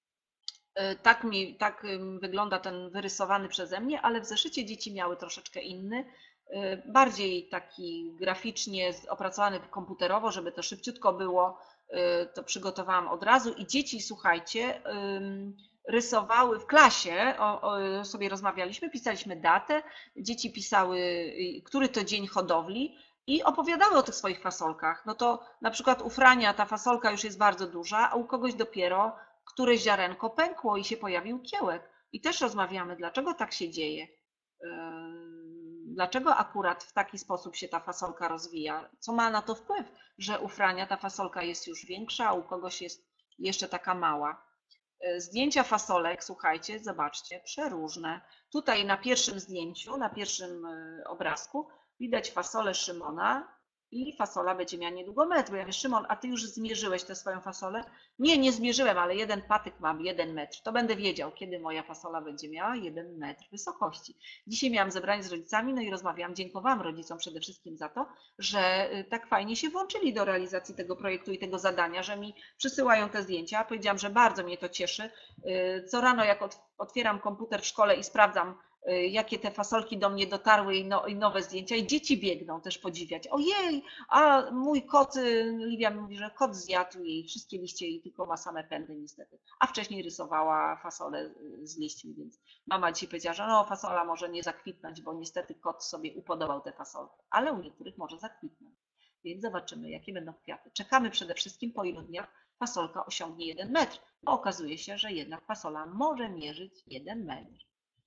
Tak wygląda ten wyrysowany przeze mnie, ale w zeszycie dzieci miały troszeczkę inny, bardziej taki graficznie opracowany komputerowo, żeby to szybciutko było, to przygotowałam od razu i dzieci, słuchajcie, rysowały w klasie, sobie rozmawialiśmy, pisaliśmy datę, dzieci pisały, który to dzień hodowli i opowiadały o tych swoich fasolkach. No to na przykład u Frania ta fasolka już jest bardzo duża, a u kogoś dopiero któreś ziarenko pękło i się pojawił kiełek. I też rozmawiamy, dlaczego tak się dzieje. Dlaczego akurat w taki sposób się ta fasolka rozwija? Co ma na to wpływ, że u Frania ta fasolka jest już większa, a u kogoś jest jeszcze taka mała? Zdjęcia fasolek, słuchajcie, zobaczcie, przeróżne. Tutaj na pierwszym zdjęciu, na pierwszym obrazku widać fasolę Szymona i fasola będzie miała niedługo metr. Ja mówię, Szymon, a ty już zmierzyłeś tę swoją fasolę? Nie zmierzyłem, ale jeden patyk mam, 1 metr. To będę wiedział, kiedy moja fasola będzie miała 1 metr wysokości. Dzisiaj miałam zebranie z rodzicami, no i rozmawiałam, dziękowałam rodzicom przede wszystkim za to, że tak fajnie się włączyli do realizacji tego projektu i tego zadania, że mi przysyłają te zdjęcia. Powiedziałam, że bardzo mnie to cieszy. Co rano, jak otwieram komputer w szkole i sprawdzam jakie te fasolki do mnie dotarły i nowe zdjęcia. I dzieci biegną też podziwiać. Ojej, a mój kot, Liwia mówi, że kot zjadł jej wszystkie liście i tylko ma same pędy niestety. A wcześniej rysowała fasolę z liśćmi, więc mama dzisiaj powiedziała, że no fasola może nie zakwitnąć, bo niestety kot sobie upodobał tę fasolkę, ale u niektórych może zakwitnąć. Więc zobaczymy, jakie będą kwiaty. Czekamy przede wszystkim, po ilu dniach fasolka osiągnie 1 metr. Bo okazuje się, że jednak fasola może mierzyć 1 metr.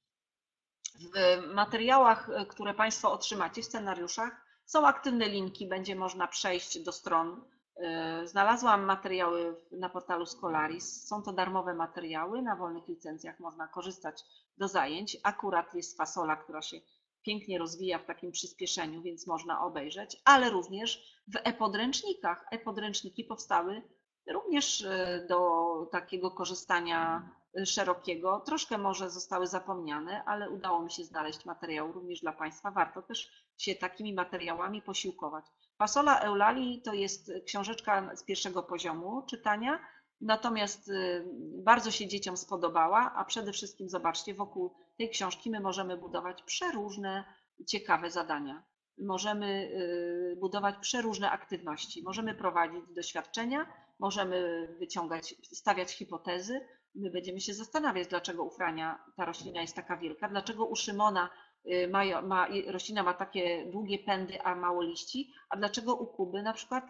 W materiałach, które Państwo otrzymacie w scenariuszach, są aktywne linki, będzie można przejść do stron. Znalazłam materiały na portalu Scholaris. Są to darmowe materiały, na wolnych licencjach można korzystać do zajęć. Akurat jest fasola, która się pięknie rozwija w takim przyspieszeniu, więc można obejrzeć, ale również w e-podręcznikach. E-podręczniki powstały również do takiego korzystania szerokiego. Troszkę może zostały zapomniane, ale udało mi się znaleźć materiał również dla Państwa. Warto też się takimi materiałami posiłkować. Fasola Eulalii to jest książeczka z pierwszego poziomu czytania, natomiast bardzo się dzieciom spodobała, a przede wszystkim zobaczcie, wokół tej książki my możemy budować przeróżne ciekawe zadania. Możemy budować przeróżne aktywności, możemy prowadzić doświadczenia, możemy stawiać hipotezy. My będziemy się zastanawiać, dlaczego u Frania ta roślina jest taka wielka, dlaczego u Szymona roślina ma takie długie pędy, a mało liści, a dlaczego u Kuby na przykład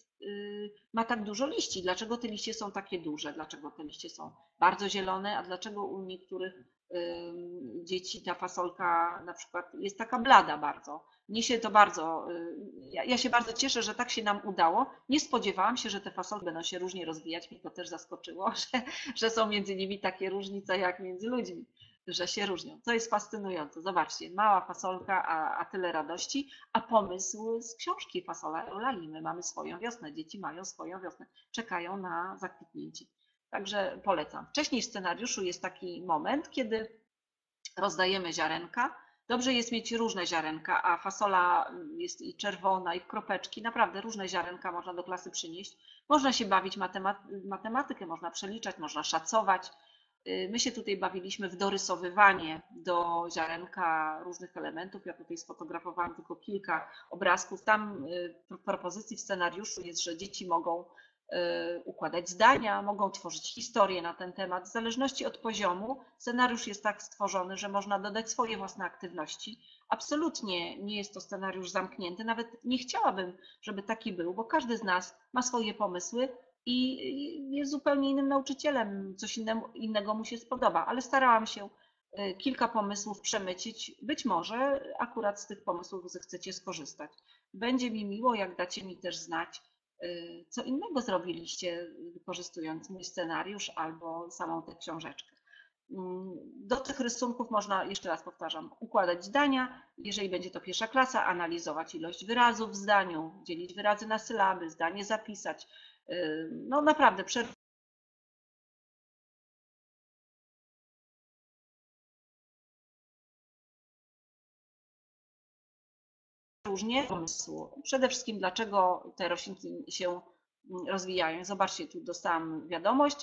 ma tak dużo liści, dlaczego te liście są takie duże, dlaczego te liście są bardzo zielone, a dlaczego u niektórych dzieci ta fasolka na przykład jest taka blada bardzo. Mnie się to bardzo, ja się bardzo cieszę, że tak się nam udało. Nie spodziewałam się, że te fasolki będą się różnie rozwijać. Mnie to też zaskoczyło, że są między nimi takie różnice jak między ludźmi, że się różnią. To jest fascynujące. Zobaczcie, mała fasolka, a tyle radości, a pomysł z książki Fasola Eulalii. My mamy swoją wiosnę, dzieci mają swoją wiosnę, czekają na zakwitnięcie. Także polecam. Wcześniej w scenariuszu jest taki moment, kiedy rozdajemy ziarenka. Dobrze jest mieć różne ziarenka, a fasola jest i czerwona, i w kropeczki. Naprawdę różne ziarenka można do klasy przynieść. Można się bawić matematykę, można przeliczać, można szacować. My się tutaj bawiliśmy w dorysowywanie do ziarenka różnych elementów. Ja tutaj sfotografowałam tylko kilka obrazków. Tam w propozycji w scenariuszu jest, że dzieci mogą układać zdania, mogą tworzyć historie na ten temat. W zależności od poziomu scenariusz jest tak stworzony, że można dodać swoje własne aktywności. Absolutnie nie jest to scenariusz zamknięty, nawet nie chciałabym, żeby taki był, bo każdy z nas ma swoje pomysły i jest zupełnie innym nauczycielem, coś innego mu się spodoba, ale starałam się kilka pomysłów przemycić. Być może akurat z tych pomysłów zechcecie skorzystać. Będzie mi miło, jak dacie mi też znać, co innego zrobiliście, wykorzystując mój scenariusz albo samą tę książeczkę. Do tych rysunków można, jeszcze raz powtarzam, układać zdania. Jeżeli będzie to pierwsza klasa, analizować ilość wyrazów w zdaniu, dzielić wyrazy na sylaby, zdanie zapisać. No naprawdę, różnie pomysłu. Przede wszystkim, dlaczego te roślinki się rozwijają. Zobaczcie, tu dostałam wiadomość,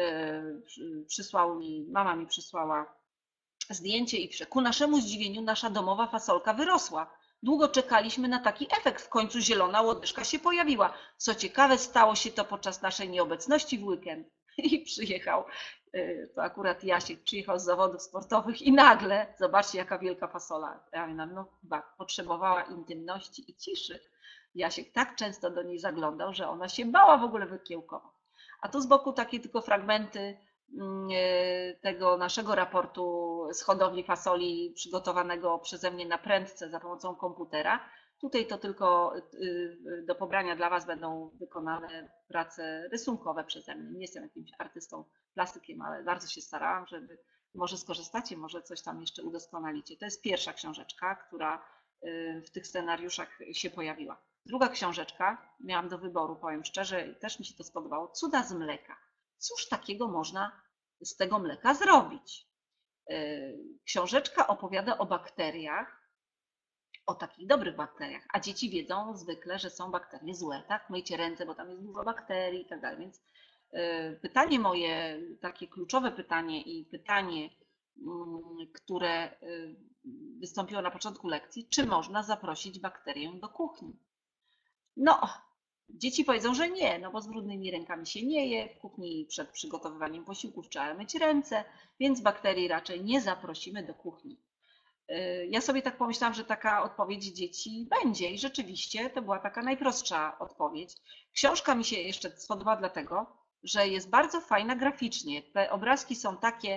mama mi przysłała zdjęcie i pisze: ku naszemu zdziwieniu nasza domowa fasolka wyrosła. Długo czekaliśmy na taki efekt, w końcu zielona łodyżka się pojawiła. Co ciekawe, stało się to podczas naszej nieobecności w weekend. I przyjechał, to akurat Jasiek przyjechał z zawodów sportowych i nagle, zobaczcie jaka wielka fasola. Ja mówię, no chyba potrzebowała intymności i ciszy. Jasiek tak często do niej zaglądał, że ona się bała w ogóle wykiełkować. A tu z boku takie tylko fragmenty tego naszego raportu z hodowli fasoli przygotowanego przeze mnie na prędce za pomocą komputera. Tutaj to tylko do pobrania dla Was będą wykonane prace rysunkowe przeze mnie. Nie jestem jakimś artystą, plastykiem, ale bardzo się starałam, żeby może skorzystacie, może coś tam jeszcze udoskonalicie. To jest pierwsza książeczka, która w tych scenariuszach się pojawiła. Druga książeczka, miałam do wyboru, powiem szczerze, też mi się to spodobało, Cuda z mleka. Cóż takiego można z tego mleka zrobić? Książeczka opowiada o bakteriach, o takich dobrych bakteriach, a dzieci wiedzą zwykle, że są bakterie złe, tak? Myjcie ręce, bo tam jest dużo bakterii i tak dalej. Więc pytanie moje, takie kluczowe pytanie i pytanie które wystąpiło na początku lekcji, czy można zaprosić bakterię do kuchni. No, dzieci powiedzą, że nie, no bo z brudnymi rękami się nie je, w kuchni przed przygotowywaniem posiłków trzeba myć ręce, więc bakterii raczej nie zaprosimy do kuchni. Ja sobie tak pomyślałam, że taka odpowiedź dzieci będzie i rzeczywiście to była taka najprostsza odpowiedź. Książka mi się jeszcze spodobała dlatego, że jest bardzo fajna graficznie. Te obrazki są takie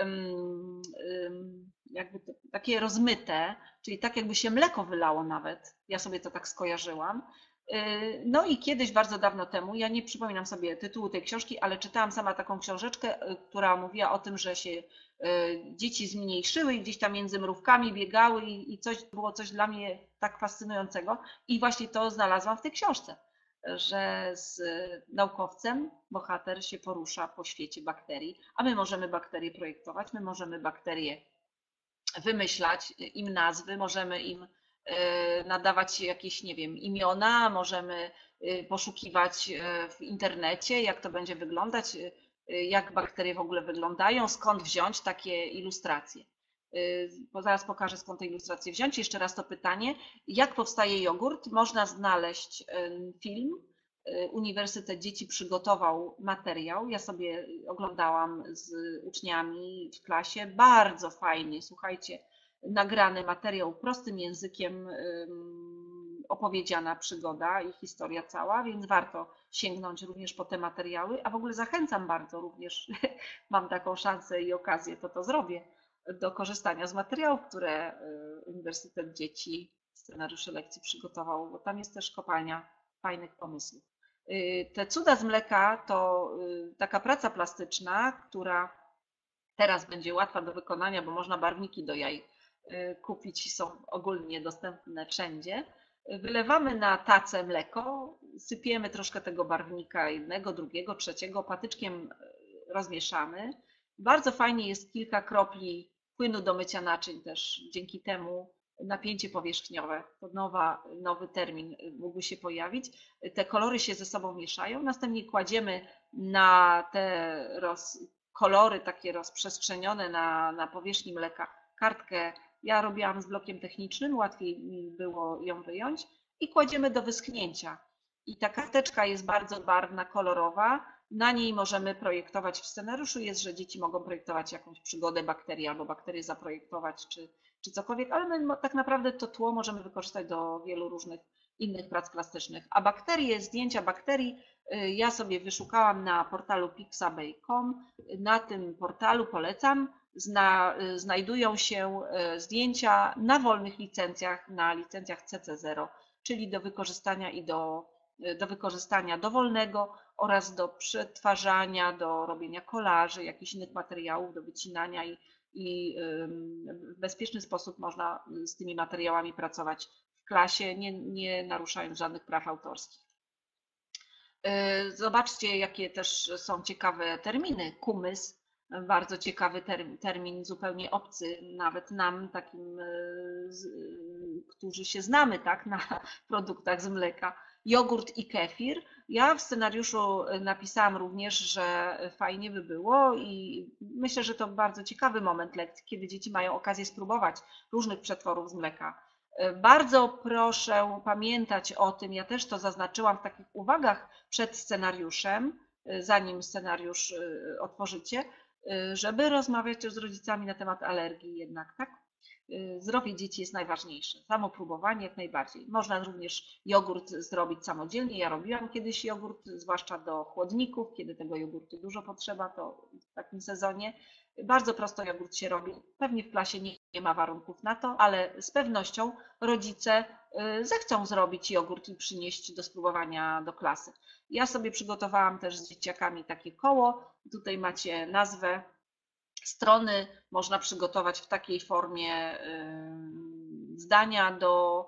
jakby takie rozmyte, czyli tak jakby się mleko wylało nawet. Ja sobie to tak skojarzyłam. No i kiedyś, bardzo dawno temu, ja nie przypominam sobie tytułu tej książki, ale czytałam sama taką książeczkę, która mówiła o tym, że się dzieci zmniejszyły i gdzieś tam między mrówkami biegały i było coś dla mnie tak fascynującego. I właśnie to znalazłam w tej książce, że z naukowcem bohater się porusza po świecie bakterii, a my możemy bakterie projektować, my możemy bakterie wymyślać im nazwy, możemy im nadawać jakieś, nie wiem, imiona, możemy poszukiwać w internecie, jak to będzie wyglądać, jak bakterie w ogóle wyglądają, skąd wziąć takie ilustracje. Zaraz pokażę, skąd te ilustracje wziąć. Jeszcze raz to pytanie, jak powstaje jogurt? Można znaleźć film. Uniwersytet Dzieci przygotował materiał. Ja sobie oglądałam z uczniami w klasie. Bardzo fajnie, słuchajcie, nagrany materiał prostym językiem, opowiedziana przygoda i historia cała, więc warto sięgnąć również po te materiały, a w ogóle zachęcam bardzo również, mam taką szansę i okazję, to zrobię, do korzystania z materiałów, które Uniwersytet Dzieci, scenariusze lekcji przygotował, bo tam jest też kopalnia fajnych pomysłów. Te cuda z mleka to taka praca plastyczna, która teraz będzie łatwa do wykonania, bo można barwniki do jaj kupić, są ogólnie dostępne wszędzie. Wylewamy na tacę mleko, sypiemy troszkę tego barwnika jednego, drugiego, trzeciego, patyczkiem rozmieszamy. Bardzo fajnie jest kilka kropli płynu do mycia naczyń też, dzięki temu napięcie powierzchniowe, to nowy termin mógłby się pojawić. Te kolory się ze sobą mieszają, następnie kładziemy na te kolory takie rozprzestrzenione na powierzchni mleka kartkę. Ja robiłam z blokiem technicznym, łatwiej mi było ją wyjąć i kładziemy do wyschnięcia. I ta karteczka jest bardzo barwna, kolorowa. Na niej możemy projektować w scenariuszu. Jest, że dzieci mogą projektować jakąś przygodę bakterii albo bakterię zaprojektować, czy cokolwiek, ale my tak naprawdę to tło możemy wykorzystać do wielu różnych innych prac plastycznych. A bakterie, zdjęcia bakterii ja sobie wyszukałam na portalu pixabay.com. Na tym portalu polecam. Znajdują się zdjęcia na wolnych licencjach, na licencjach CC0, czyli do wykorzystania i do wykorzystania dowolnego oraz do przetwarzania, do robienia kolaży, jakichś innych materiałów, do wycinania i w bezpieczny sposób można z tymi materiałami pracować w klasie, nie naruszając żadnych praw autorskich. Zobaczcie, jakie też są ciekawe terminy. Kumys, bardzo ciekawy termin, zupełnie obcy nawet nam, takim, którzy się znamy tak, na produktach z mleka. Jogurt i kefir. Ja w scenariuszu napisałam również, że fajnie by było i myślę, że to bardzo ciekawy moment lekcji, kiedy dzieci mają okazję spróbować różnych przetworów z mleka. Bardzo proszę pamiętać o tym, ja też to zaznaczyłam w takich uwagach przed scenariuszem, zanim scenariusz otworzycie, żeby rozmawiać z rodzicami na temat alergii jednak, tak? Zdrowie dzieci jest najważniejsze. Samo próbowanie jak najbardziej. Można również jogurt zrobić samodzielnie. Ja robiłam kiedyś jogurt, zwłaszcza do chłodników, kiedy tego jogurtu dużo potrzeba, to w takim sezonie. Bardzo prosto jogurt się robi. Pewnie w klasie nie ma warunków na to, ale z pewnością rodzice zechcą zrobić jogurt i przynieść do spróbowania do klasy. Ja sobie przygotowałam też z dzieciakami takie koło. Tutaj macie nazwę strony, można przygotować w takiej formie zdania do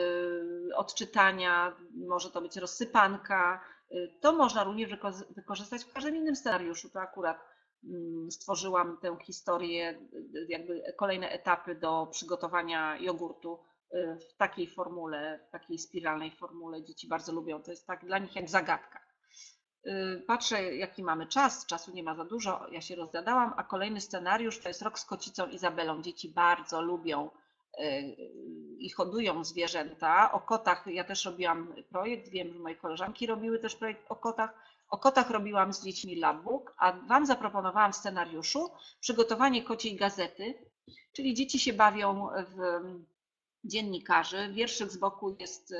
odczytania, może to być rozsypanka. To można również wykorzystać w każdym innym scenariuszu. To akurat stworzyłam tę historię, jakby kolejne etapy do przygotowania jogurtu w takiej formule, w takiej spiralnej formule. Dzieci bardzo lubią, to jest tak dla nich jak zagadka. Patrzę, jaki mamy czas, czasu nie ma za dużo, ja się rozgadałam, a kolejny scenariusz to jest Rok z kocicą Izabelą. Dzieci bardzo lubią i hodują zwierzęta. O kotach ja też robiłam projekt, wiem, że moje koleżanki robiły też projekt o kotach. O kotach robiłam z dziećmi labbook, a Wam zaproponowałam w scenariuszu przygotowanie kociej gazety, czyli dzieci się bawią w dziennikarzy. Wierszyk z boku jest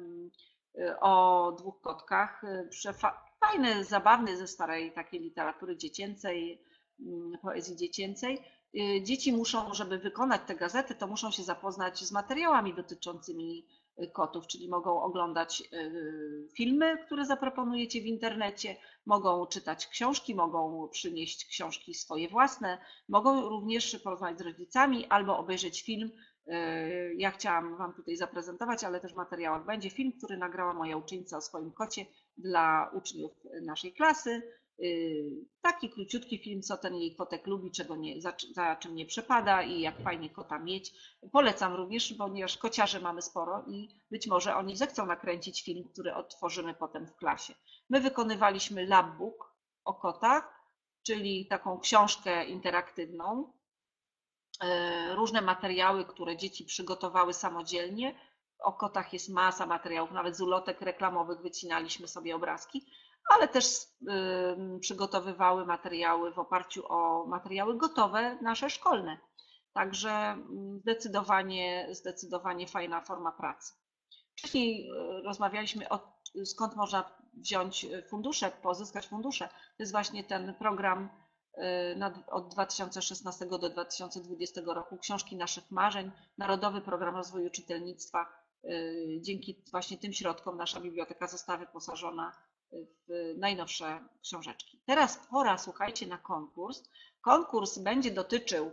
o 2 kotkach, fajny, zabawny, ze starej takiej literatury dziecięcej, poezji dziecięcej. Dzieci muszą, żeby wykonać tę gazetę, to muszą się zapoznać z materiałami dotyczącymi kotów, czyli mogą oglądać filmy, które zaproponujecie w internecie, mogą czytać książki, mogą przynieść książki swoje własne, mogą również porozmawiać z rodzicami albo obejrzeć film. Ja chciałam Wam tutaj zaprezentować, ale też w materiałach będzie film, który nagrała moja uczennica o swoim kocie dla uczniów naszej klasy. Taki króciutki film, co ten jej kotek lubi, czego nie, za czym nie przepada i jak fajnie kota mieć. Polecam również, ponieważ kociarzy mamy sporo i być może oni zechcą nakręcić film, który odtworzymy potem w klasie. My wykonywaliśmy labbook o kotach, czyli taką książkę interaktywną, różne materiały, które dzieci przygotowały samodzielnie. O kotach jest masa materiałów, nawet z ulotek reklamowych wycinaliśmy sobie obrazki, ale też przygotowywały materiały w oparciu o materiały gotowe, nasze szkolne. Także zdecydowanie fajna forma pracy. Wcześniej rozmawialiśmy skąd można wziąć fundusze, pozyskać fundusze. To jest właśnie ten program od 2016 do 2020 roku Książki naszych marzeń, Narodowy Program Rozwoju Czytelnictwa. Dzięki właśnie tym środkom nasza biblioteka została wyposażona w najnowsze książeczki. Teraz pora, słuchajcie, na konkurs. Konkurs będzie dotyczył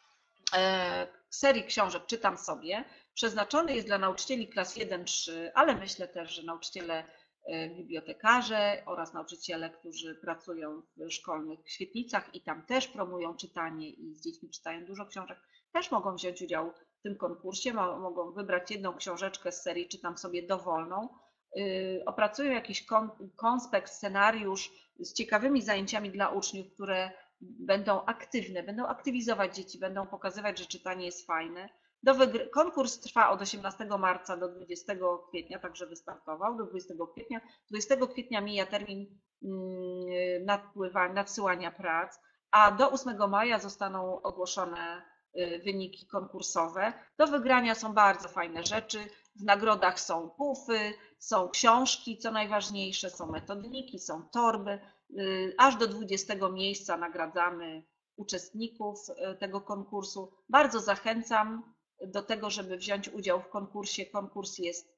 serii książek Czytam sobie. Przeznaczony jest dla nauczycieli klas 1-3, ale myślę też, że nauczyciele, bibliotekarze oraz nauczyciele, którzy pracują w szkolnych świetlicach i tam też promują czytanie i z dziećmi czytają dużo książek, też mogą wziąć udział w tym konkursie, mogą wybrać jedną książeczkę z serii Czytam sobie dowolną, opracują jakiś konspekt, scenariusz z ciekawymi zajęciami dla uczniów, które będą aktywne, będą aktywizować dzieci, będą pokazywać, że czytanie jest fajne. Konkurs trwa od 18 marca do 20 kwietnia, także wystartował do 20 kwietnia. 20 kwietnia mija termin nadsyłania prac, a do 8 maja zostaną ogłoszone wyniki konkursowe. Do wygrania są bardzo fajne rzeczy. W nagrodach są pufy, są książki, co najważniejsze, są metodniki, są torby. Aż do 20 miejsca nagradzamy uczestników tego konkursu. Bardzo zachęcam do tego, żeby wziąć udział w konkursie. Konkurs jest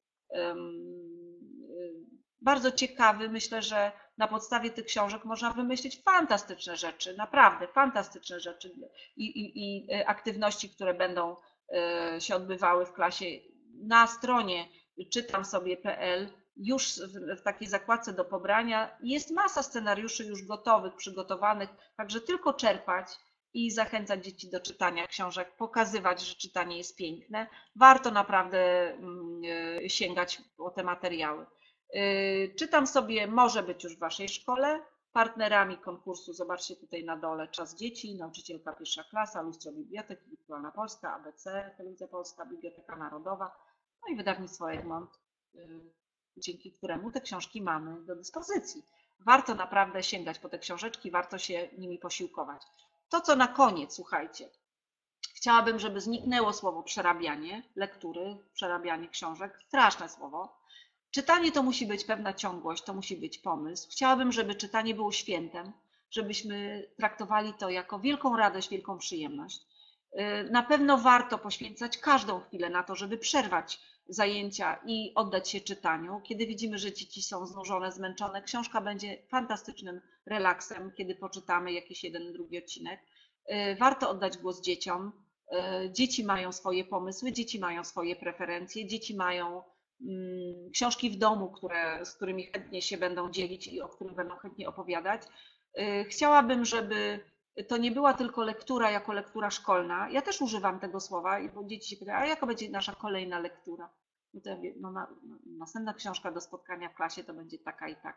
bardzo ciekawy. Myślę, że na podstawie tych książek można wymyślić fantastyczne rzeczy, naprawdę fantastyczne rzeczy i aktywności, które będą się odbywały w klasie. Na stronie czytamsobie.pl już w takiej zakładce do pobrania jest masa scenariuszy już gotowych, przygotowanych, także tylko czerpać i zachęcać dzieci do czytania książek, pokazywać, że czytanie jest piękne. Warto naprawdę sięgać po te materiały. Czytam sobie może być już w Waszej szkole. Partnerami konkursu, zobaczcie tutaj na dole, Czas Dzieci, Nauczycielka Pierwsza Klasa, Lustro Biblioteki, Wirtualna Polska, ABC, Telewizja Polska, Biblioteka Narodowa, no i wydawnictwo Egmont, dzięki któremu te książki mamy do dyspozycji. Warto naprawdę sięgać po te książeczki, warto się nimi posiłkować. To, co na koniec, słuchajcie, chciałabym, żeby zniknęło słowo przerabianie lektury, przerabianie książek, straszne słowo. Czytanie to musi być pewna ciągłość, to musi być pomysł. Chciałabym, żeby czytanie było świętem, żebyśmy traktowali to jako wielką radość, wielką przyjemność. Na pewno warto poświęcać każdą chwilę na to, żeby przerwać zajęcia i oddać się czytaniu. Kiedy widzimy, że dzieci są znużone, zmęczone, książka będzie fantastycznym relaksem, kiedy poczytamy jakiś jeden, drugi odcinek. Warto oddać głos dzieciom. Dzieci mają swoje pomysły, dzieci mają swoje preferencje, dzieci mają książki w domu, z którymi chętnie się będą dzielić i o których będą chętnie opowiadać. Chciałabym, żeby to nie była tylko lektura jako lektura szkolna. Ja też używam tego słowa, bo dzieci się pytają, a jaka będzie nasza kolejna lektura? No to ja mówię, następna książka do spotkania w klasie to będzie taka i taka.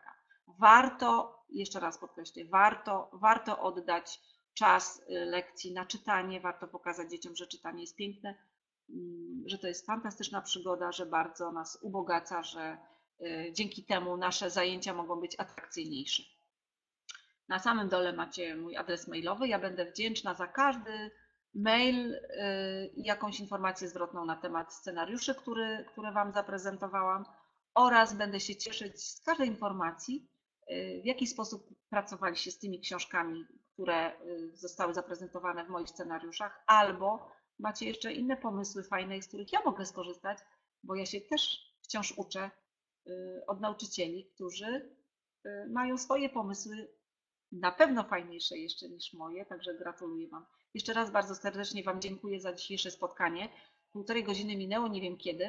warto, jeszcze raz podkreślę, warto oddać czas lekcji na czytanie, warto pokazać dzieciom, że czytanie jest piękne, że to jest fantastyczna przygoda, że bardzo nas ubogaca, że dzięki temu nasze zajęcia mogą być atrakcyjniejsze. Na samym dole macie mój adres mailowy. Ja będę wdzięczna za każdy mail i jakąś informację zwrotną na temat scenariuszy, które Wam zaprezentowałam, oraz będę się cieszyć z każdej informacji, w jaki sposób pracowaliście z tymi książkami, które zostały zaprezentowane w moich scenariuszach, albo macie jeszcze inne pomysły fajne, z których ja mogę skorzystać, bo ja się też wciąż uczę od nauczycieli, którzy mają swoje pomysły, na pewno fajniejsze jeszcze niż moje, także gratuluję Wam. Jeszcze raz bardzo serdecznie Wam dziękuję za dzisiejsze spotkanie. 1,5 godziny minęło, nie wiem kiedy.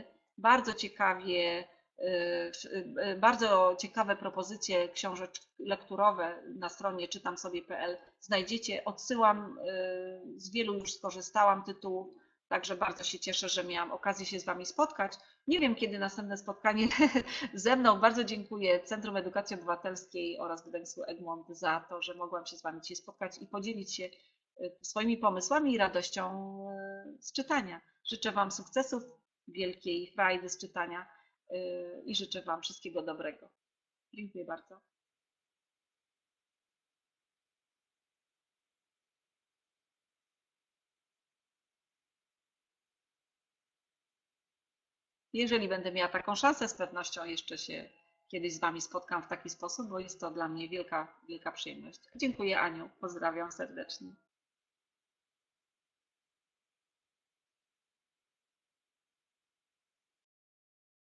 Bardzo ciekawe propozycje książek lekturowe na stronie czytamsobie.pl znajdziecie. Odsyłam, z wielu już skorzystałam tytułów, także bardzo się cieszę, że miałam okazję się z Wami spotkać. Nie wiem, kiedy następne spotkanie ze mną. Bardzo dziękuję Centrum Edukacji Obywatelskiej oraz wydawnictwu Egmont za to, że mogłam się z Wami dzisiaj spotkać i podzielić się swoimi pomysłami i radością z czytania. Życzę Wam sukcesów, wielkiej frajdy z czytania i życzę Wam wszystkiego dobrego. Dziękuję bardzo. Jeżeli będę miała taką szansę, z pewnością jeszcze się kiedyś z Wami spotkam w taki sposób, bo jest to dla mnie wielka, wielka przyjemność. Dziękuję, Aniu. Pozdrawiam serdecznie.